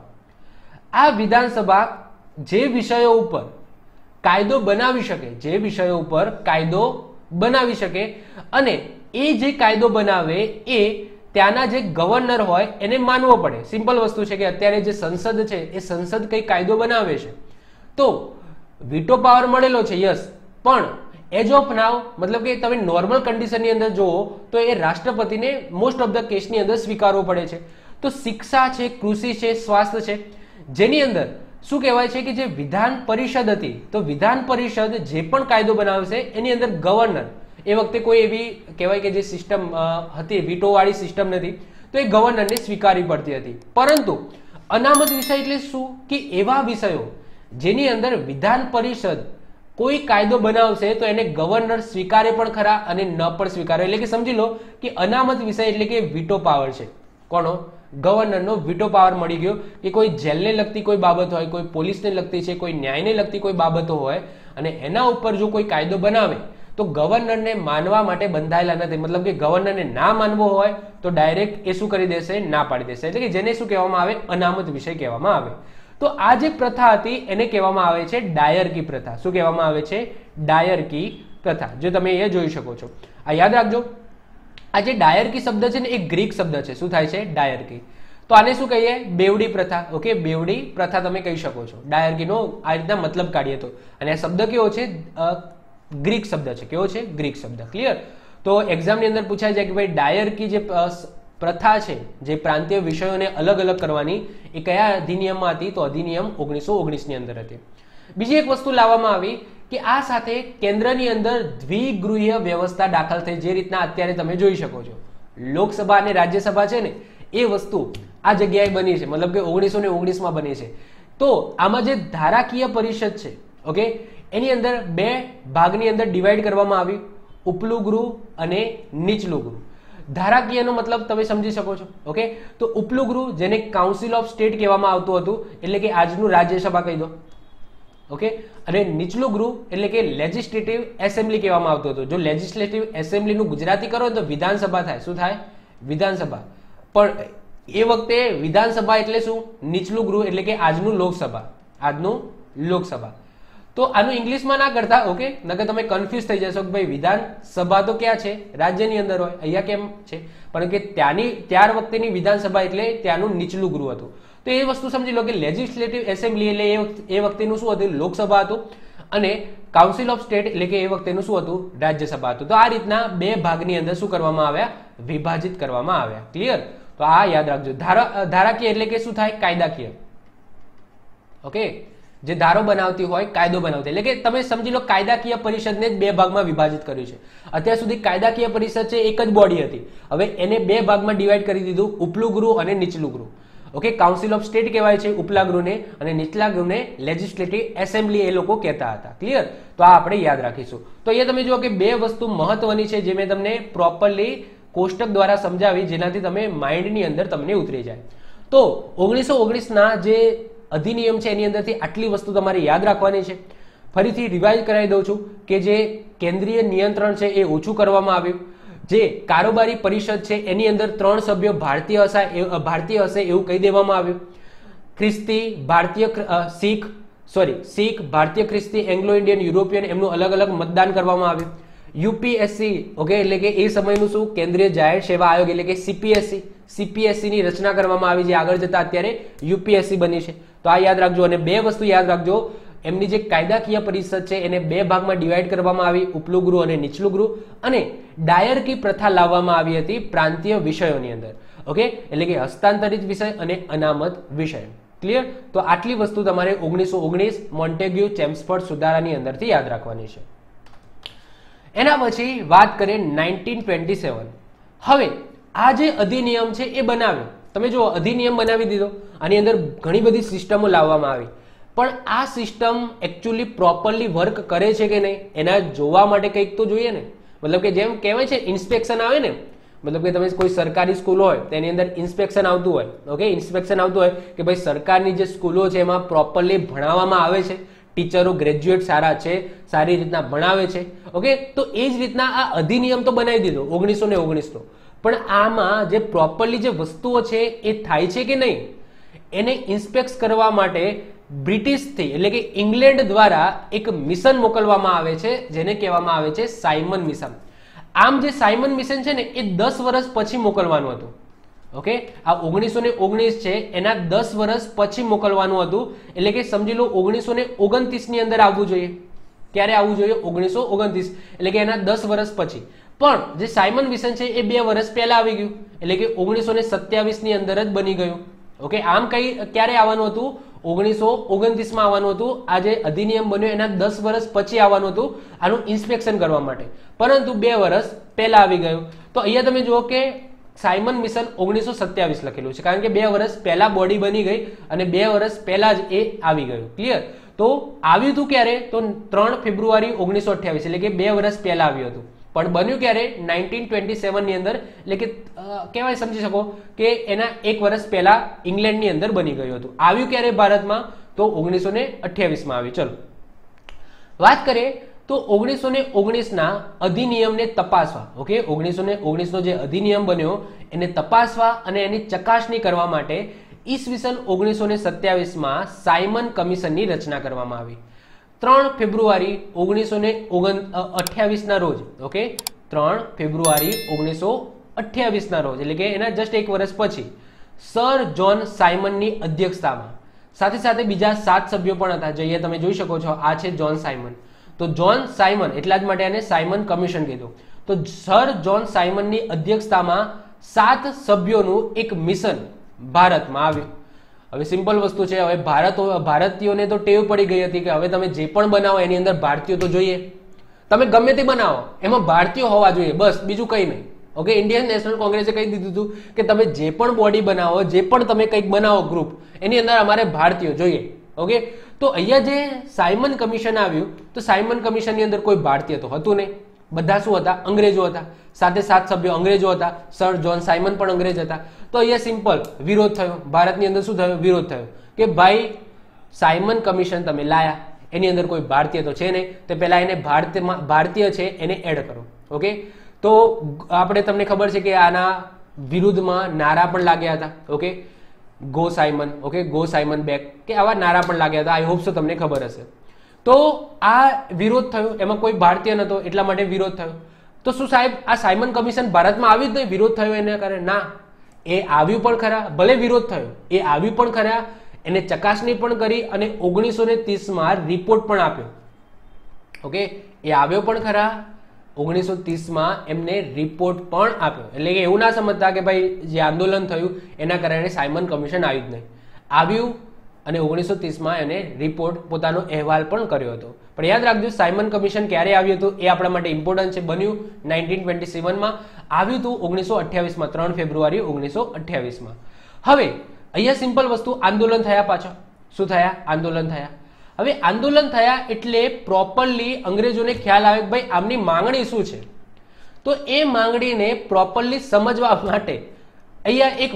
આ વિધાનસભા જે વિષયો ઉપર કાયદો બનાવી શકે, જે વિષયો ઉપર કાયદો બનાવી શકે, અને એ જે કાયદો બનાવે એ ત્યાંના જે ગવર્નર હોય એને માનવો પડે. સિમ્પલ વસ્તુ છે કે અત્યારે જે સંસદ છે એ સંસદ કઈ કાયદો બનાવે છે તો વીટો પાવર મળેલો છે, યસ, પણ એજ ઓફ નાવ મતલબ કે તમે નોર્મલ કન્ડિશનની અંદર જુઓ તો એ રાષ્ટ્રપતિને મોસ્ટ ઓફ ધ કેસની અંદર સ્વીકારવો પડે છે. તો શિક્ષા છે, કૃષિ છે, સ્વાસ્થ્ય છે, જેની અંદર શું કહેવાય છે કે જે વિધાન પરિષદ હતી, તો વિધાન પરિષદ જે પણ કાયદો બનાવશે એની અંદર ગવર્નર, એ વખતે કોઈ એવી કહેવાય કે જે સિસ્ટમ હતી વીટો વાળી સિસ્ટમ નથી, તો એ ગવર્નરને સ્વીકારવી પડતી હતી. પરંતુ અનામત વિષય એટલે શું કે એવા વિષયો જેની અંદર વિધાન પરિષદ કોઈ કાયદો બનાવશે તો એને ગવર્નર સ્વીકારે પણ ખરા અને ન પણ સ્વીકારે. એટલે કે સમજી લો કે અનામત વિષય એટલે કે વીટો પાવર છે. કોનો? ગવર્નરનો વીટો પાવર મળી ગયો કે કોઈ જેલને લગતી કોઈ બાબત હોય, કોઈ પોલીસને લગતી છે, કોઈ ન્યાયને લગતી કોઈ બાબતો હોય અને એના ઉપર જો કોઈ કાયદો બનાવે તો ગવર્નરને માનવા માટે બંધાયેલા નથી. મતલબ કે ગવર્નરને ના માનવો હોય તો ડાયરેક્ટ એ શું કરી દેશે? ના પાડી દેશે. એટલે કે જેને શું કહેવામાં આવે? અનામત વિષય કહેવામાં આવે. તો આ જે પ્રથા હતી એને કહેવામાં આવે છે ડાયરકી પ્રથા. શું કહેવામાં આવે છે? ડાયરકી પ્રથા. જો તમે એ જોઈ શકો છો, આ યાદ રાખજો. આ જે ડાયરકી શબ્દ છે ને એ ગ્રીક શબ્દ છે. શું થાય છે? ડાયરકી. તો આને શું કહીએ? બેવડી પ્રથા. ઓકે, બેવડી પ્રથા તમે કહી શકો છો. ડાયરકીનો આ રીતના મતલબ કાઢીએ તો. અને આ શબ્દ કેવો છે? ગ્રીક શબ્દ છે. કેવો છે? ગ્રીક શબ્દ. ક્લિયર? તો એક્ઝામની અંદર પૂછાય છે કે ભાઈ ડાયરકી જે પ્રથા છે, જે પ્રાંતીય વિષયોને અલગ અલગ કરવાની, એ કયા અધિનિયમમાં હતી? તો અધિનિયમ 1919 ની અંદર હતી. બીજી એક વસ્તુ લાવવામાં આવી કે આ સાથે કેન્દ્રની અંદર દ્વિગૃહીય વ્યવસ્થા દાખલ થઈ. જે રીતના અત્યારે તમે જોઈ શકો છો લોકસભા અને રાજ્યસભા છે ને, એ વસ્તુ આ જગ્યાએ બની છે, મતલબ કે 1919 માં બની છે. તો આમાં જે ધારાકીય પરિષદ છે, ઓકે, એની અંદર બે ભાગની અંદર ડિવાઈડ કરવામાં આવી, ઉપલું ગૃહ અને નીચલું ગૃહ. ધારાકીયનો મતલબ તમે સમજી શકો છો. ઓકે, તો ઉપલું ગૃહ જેને કાઉન્સિલ ઓફ સ્ટેટ કહેવામાં આવતું હતું, એટલે કે આજનું રાજ્યસભા કહી દો. ઓકે, અને નીચલું ગૃહ એટલે કે લેજિસ્લેટિવ એસેમ્બલી કહેવામાં આવતું હતું. જો લેજિસ્લેટિવ એસેમ્બલીનું ગુજરાતી કરો તો વિધાનસભા થાય. શું થાય? વિધાનસભા. પણ એ વખતે વિધાનસભા એટલે શું? નીચલું ગૃહ એટલે કે આજનું લોકસભા. આજનું લોકસભા. તો આનું ઇંગ્લિશમાં ના કરતા, ઓકે, નકર તમે કન્ફ્યુઝ થઈ જશો કે ભાઈ વિધાનસભા તો ક્યાં છે? રાજ્યની અંદર હોય, અહીંયા કેમ છે? પણ કે ત્યાર વખતેની વિધાનસભા એટલે ત્યાંનું નીચલું ગૃહ હતું. તો એ વસ્તુ સમજી લો કે લેજિસ્લેટિવ એસેમ્બલી એટલે એ વખતેનું શું હતું? લોકસભા હતું. અને કાઉન્સિલ ઓફ સ્ટેટ એટલે કે એ વખતેનું શું હતું? રાજ્યસભા હતું. તો આ રીતના બે ભાગની અંદર શું કરવામાં આવ્યા? વિભાજિત કરવામાં આવ્યા. ક્લિયર? તો આ યાદ રાખજો. ધારાકીય એટલે કે શું થાય? કાયદાકીય. ઓકે, જે ધારો બનાવતી હોય, કાયદો બનાવતી, એટલે કે તમે સમજી લો કાયદાકીય પરિષદને જ બે ભાગમાં વિભાજિત કર્યું છે. અત્યાર સુધી કાયદાકીય પરિષદ છે એક જ બોડી હતી, હવે એને બે ભાગમાં ડિવાઈડ કરી દીધું, ઉપલું ગૃહ અને નીચલું ગૃહ. ઓકે, કાઉન્સિલ ઓફ સ્ટેટ કહેવાય છે ઉપલા ગૃહને, અને નીચલા ગૃહને લેજિસ્લેટિવ એસેમ્બલી એ લોકો કહેતા હતા. ક્લિયર? તો આ આપણે યાદ રાખીશું. તો અહીંયા તમે જુઓ કે બે વસ્તુ મહત્વની છે જે મેં તમને પ્રોપરલી કોષ્ટક દ્વારા સમજાવી, જેનાથી તમે માઇન્ડની અંદર તમને ઉતરી જાય. તો 1919ના જે અધિનિયમ છે એની અંદરથી આટલી વસ્તુ તમારે યાદ રાખવાની છે. ફરીથી રિવાઇઝ કરાવી દઉં છું કે જે કેન્દ્રીય નિયંત્રણ છે એ ઓછું કરવામાં આવ્યું. જે કારોબારી પરિષદ છે એની અંદર 3 સભ્યો ભારતીય હશે એવું કહી દેવામાં આવ્યું. ખ્રિસ્તી, ભારતીય શીખ, ભારતીય ખ્રિસ્તી, એંગ્લો ઇન્ડિયન, યુરોપિયન, એમનું અલગ અલગ મતદાન કરવામાં આવ્યું. યુપીએસસી, ઓકે, એટલે કે એ સમયનું શું? કેન્દ્રીય જાહેર સેવા આયોગ એટલે કે સીપીએસસી ની રચના કરવામાં આવી, જે આગળ જતા અત્યારે યુપીએસસી બની છે. તો આ યાદ રાખજો. અને બે વસ્તુ યાદ રાખજો, એમની જે કાયદાકીય પરિષદ છે એને બે ભાગમાં ડિવાઈડ કરવામાં આવી, ઉપલું ગૃહ અને નીચલું ગૃહ. અને ડાયરકી પ્રથા લાવવામાં આવી હતી પ્રાંતીય વિષયોની અંદર. ઓકે, એટલે કે હસ્તાંતરિત વિષય અને અનામત વિષય. ક્લિયર? તો આટલી વસ્તુ તમારે 1919 મોન્ટેગ્યુ ચેમ્સફોર્ડ સુધારાની અંદરથી યાદ રાખવાની છે. એના પછી વાત કરીએ 1927. હવે આ જે અધિનિયમ છે એ બનાવ્યો, તમે જો અધિનિયમ બનાવી દીધો, આની અંદર ઘણી બધી સિસ્ટમો લાવવામાં આવી, પણ આ સિસ્ટમ એકચ્યુઅલી પ્રોપરલી વર્ક કરે છે કે નહીં એના જોવા માટે કંઈક તો જોઈએ ને. મતલબ કે જેમ કહેવાય છે ઇન્સ્પેક્શન આવે ને, મતલબ કે તમે કોઈ સરકારી સ્કૂલ હોય તેની અંદર ઇન્સ્પેક્શન આવતું હોય. ઓકે, ઇન્સ્પેક્શન આવતું હોય કે ભાઈ સરકારની જે સ્કૂલો છે એમાં પ્રોપરલી ભણાવવામાં આવે છે, ટીચરો ગ્રેજ્યુએટ સારા છે, સારી રીતના ભણાવે છે. ઓકે, તો એ જ રીતના આ અધિનિયમ તો બનાવી દીધો 1919 નો, પણ આમાં જે પ્રોપરલી જે વસ્તુઓ છે એ થાય છે કે નહીં એને ઇન્સ્પેક્ટ કરવા માટે બ્રિટિશથી એટલે કે ઇંગ્લેન્ડ દ્વારા એક મિશન મોકલવામાં આવે છે, જેને કહેવામાં આવે છે સાયમન મિશન. આમ જે સાયમન મિશન છે ને એ 10 વર્ષ પછી મોકલવાનું હતું. ઓકે, આ 1919 છે એના 10 વર્ષ પછી મોકલવાનું હતું, એટલે કે સમજી લો 1929 ની અંદર આવવું જોઈએ. ક્યારે આવવું જોઈએ? 1929, એટલે કે એના 10 વર્ષ પછી. પણ જે સાયમન મિશન છે એ 2 વર્ષ પહેલા આવી ગયું, એટલે કે 1927 ની અંદર જ બની ગયું. ઓકે, આમ ક્યારે આવવાનું હતું? 1929 માં આવવાનું હતું. આ જે અધિનિયમ બન્યો એના 10 વર્ષ પછી આવવાનું હતું આનું ઇન્સ્પેક્શન કરવા માટે, પરંતુ 2 વર્ષ પહેલા આવી ગયું. તો અહીંયા તમે જુઓ કે સાયમન મિશન 1927 લખેલું છે, કારણ કે 2 વર્ષ પહેલા બોડી બની ગઈ અને 2 વર્ષ પહેલા જ એ આવી ગયું. ક્લિયર? તો આવ્યું હતું ક્યારે? તો 3 ફેબ્રુઆરી 1928, એટલે કે 2 વર્ષ પહેલા આવ્યું હતું. પણ બન્યું ક્યારે? 1927 ની અંદર, એટલે કે કહેવાય સમજી શકો કે એના 1 વર્ષ પહેલા ઇંગ્લેન્ડની અંદર બની ગયું હતું. આવ્યું ક્યારે ભારતમાં? તો 1928 માં આવ્યું. ચલો વાત કરીએ તો 1919ના અધિનિયમને તપાસવા. ઓકે, 1919 નો જે અધિનિયમ બન્યો એને તપાસવા અને એની ચકાસણી કરવા માટે ઈસવીસન 1927 માં સાયમન કમિશનની રચના કરવામાં આવી. 3 ફેબ્રુઆરી 1928 ના રોજ, ઓકે, 3 ફેબ્રુઆરી 1928 ના રોજ, એટલે કે એના જસ્ટ 1 વર્ષ પછી સર જોન સાયમનની અધ્યક્ષતામાં સાથે સાથે બીજા 7 સભ્યો પણ હતા. જે તમે જોઈ શકો છો, આ છે જોન સાયમન. તો જોન સાયમન, એટલા જ માટે એને સાયમન કમિશન કીધું. તો સર જોન સાયમનની અધ્યક્ષતામાં 7 સભ્યોનું એક મિશન ભારતમાં આવ્યું. હવે સિમ્પલ વસ્તુ છે, હવે ભારતીયોને તો ટેવ પડી ગઈ હતી કે હવે તમે જે પણ બનાવો એની અંદર ભારતીયો તો જોઈએ. તમે ગમે તે બનાવો એમાં ભારતીયો હોવા જોઈએ, બસ, બીજું કંઈ નહીં. ઓકે, ઇન્ડિયન નેશનલ કોંગ્રેસે કહી દીધું હતું કે તમે જે પણ બોડી બનાવો, જે પણ તમે કંઈક બનાવો ગ્રુપ, એની અંદર અમારે ભારતીયો જોઈએ. ઓકે, તો અહીંયા જે સાયમન કમિશન આવ્યું, તો સાયમન કમિશનની અંદર કોઈ ભારતીય તો હતું નહીં, બધા શું હતા? અંગ્રેજો હતા. સાથે 7 સભ્યો અંગ્રેજો હતા. સર જોન સાયમન પણ અંગ્રેજ હતા. તો અહીંયા સિમ્પલ વિરોધ થયો. ભારતની અંદર શું થયો? વિરોધ થયો કે ભાઈ સાયમન કમિશન તમે લાયા, એની અંદર કોઈ ભારતીય તો છે નહીં, તો પહેલા એને ભારતીય છે એને એડ કરો. ઓકે, તો આપણે તમને ખબર છે કે આના વિરુદ્ધમાં નારા પણ લાગ્યા હતા. Okay, go Simon, okay, go Simon back, કે આવા નારા પણ લાગ્યા હતા. આઈ હોપ સો તમને ખબર હશે. તો આ વિરોધ થયો, એમાં કોઈ ભારતીય નતો, એટલા માટે વિરોધ થયો. તો શું સાહેબ આ સાયમન કમિશન ભારતમાં આવ્યું જ નહીં? વિરોધ થયો એને કારણે? ના, એ આવ્યું પણ ખરા, ભલે વિરોધ થયો, એ આવ્યું પણ ખરા, એને ચકાસણી પણ કરી અને 1930માં રિપોર્ટ પણ આપ્યો. ઓકે, એ આવ્યો પણ ખરા, 1930માં એમને રિપોર્ટ પણ આપ્યો. એટલે કે એવું ના સમજતા કે ભાઈ જે આંદોલન થયું એના કારણે સાયમન કમિશન આવ્યું જ નહીં. આવ્યું અને 1930માં એને રિપોર્ટ, પોતાનો અહેવાલ પણ કર્યો હતો. પણ યાદ રાખજો, સાયમન કમિશન ક્યારે આવ્યું હતું એ આપણા માટે ઇમ્પોર્ટન્ટ છે. બન્યું 1927માં, આવ્યું હતું 1928માં, 3 ફેબ્રુઆરી 1928માં. હવે અહીંયા સિમ્પલ વસ્તુ, આંદોલન થયા. પાછા શું થયા? આંદોલન થયા. હવે આંદોલન થયા એટલે પ્રોપરલી અંગ્રેજોને ખ્યાલ આવે કે ભાઈ આમની માંગણી શું છે. તો એ માંગણીને પ્રોપરલી સમજવા માટે અહીંયા એક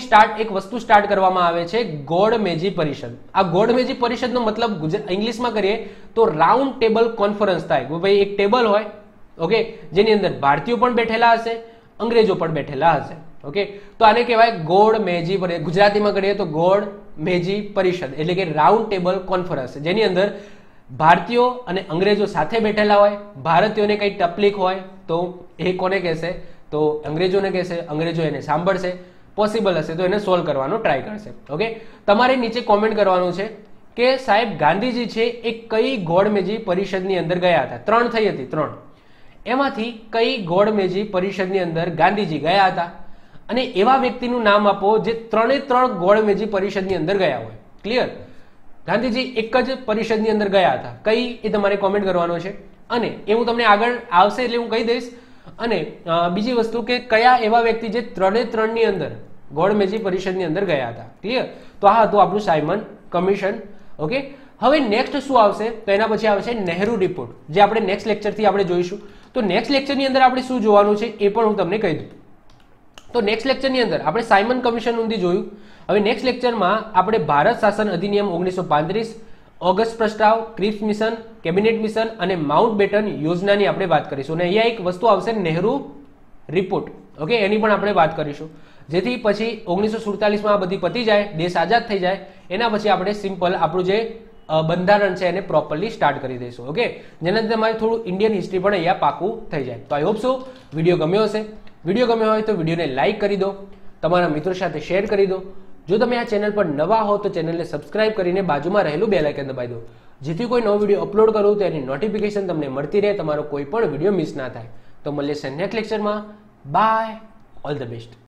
વસ્તુ સ્ટાર્ટ કરવામાં આવે છે, ગોળમેજી પરિષદ. આ ગોળમેજી પરિષદનો મતલબ ઇંગ્લિશમાં કરીએ તો રાઉન્ડ ટેબલ કોન્ફરન્સ થાય. ભાઈ એક ટેબલ હોય, ઓકે, જેની અંદર ભારતીયો પણ બેઠેલા હશે, અંગ્રેજો પણ બેઠેલા હશે. ઓકે, તો આને કહેવાય ગોળમેજી પરિષદ. ગુજરાતીમાં કરીએ તો ગોળમેજી પરિષદ, એટલે કે રાઉન્ડ ટેબલ કોન્ફરન્સ, જેની અંદર ભારતીયો અને અંગ્રેજો સાથે બેઠેલા હોય. ભારતીયોને કઈ તકલીફ હોય તો એ કોને કહેશે? તો અંગ્રેજોને કહેશે, અંગ્રેજો એને સાંભળશે, પોસિબલ હશે તો એને સોલ્વ કરવાનો ટ્રાય કરશે. ઓકે, તમારે નીચે કોમેન્ટ કરવાનું છે કે સાહેબ ગાંધીજી છે એ કઈ ગોળમેજી પરિષદની અંદર ગયા હતા? 3 થઈ હતી, 3. એમાંથી કઈ ગોળમેજી પરિષદની અંદર ગાંધીજી ગયા હતા? અને એવા વ્યક્તિનું નામ આપો જે 3 ગોળમેજી પરિષદની અંદર ગયા હોય. ક્લિયર? ગાંધીજી એક જ પરિષદની અંદર ગયા હતા, કઈ? એ તમારે કોમેન્ટ કરવાનો છે. અને એ હું તમને આગળ આવશે એટલે હું કહી દઈશ. અને બીજી વસ્તુ કે કયા એવા વ્યક્તિ જે 3ની અંદર ગોળમેજી પરિષદની અંદર ગયા હતા. ક્લિયર? તો આ હતું આપણું સાયમન કમિશન. ઓકે, હવે નેક્સ્ટ શું આવશે? તો એના પછી આવશે નહેરુ રિપોર્ટ, જે આપણે નેક્સ્ટ લેક્ચરથી આપણે જોઈશું. તો નેક્સ્ટ લેક્ચરની અંદર આપણે શું જોવાનું છે એ પણ હું તમને કહી દઉં. તો નેક્સ્ટ લેક્ચરની અંદર આપણે સાયમન કમિશન ઊંધી જોયું. હવે નેક્સ્ટ લેક્ચરમાં આપણે ભારત શાસન અધિનિયમ 1935, ઓગસ્ટ પ્રસ્તાવ, ક્રિપ્સ મિશન, કેબિનેટ મિશન અને માઉન્ટ બેટન યોજનાની આપણે વાત કરીશું. અને અહીંયા એક વસ્તુ આવશે નહેરુ રિપોર્ટ. ઓકે, એની પણ આપણે વાત કરીશું, જેથી પછી 1947માં આ બધી પતી જાય, દેશ આઝાદ થઈ જાય. એના પછી આપણે સિમ્પલ આપણું જે બંધારણ છે એને પ્રોપરલી સ્ટાર્ટ કરી દઈશું. ઓકે, જેનાથી તમારે થોડું ઇન્ડિયન હિસ્ટ્રી પણ અહીંયા પાકું થઈ જાય. તો આઈ હોપ સો વિડીયો ગમ્યો હશે. વિડીયો ગમ્યો હોય તો વિડીયોને લાઇક કરી દો, તમારા મિત્રો સાથે શેર કરી દો. જો તમે આ ચેનલ પર નવા હો તો ચેનલને સબસ્ક્રાઇબ કરીને બાજુમાં રહેલું બેલ આઇકન દબાવી દો, જેથી કોઈ નવો વિડીયો અપલોડ કરું તો એની નોટિફિકેશન તમને મળતી રહે, તમારો કોઈ પણ વિડીયો મિસ ના થાય. તો મળીએ નેક્સ્ટ લેક્ચરમાં. Bye, all the best.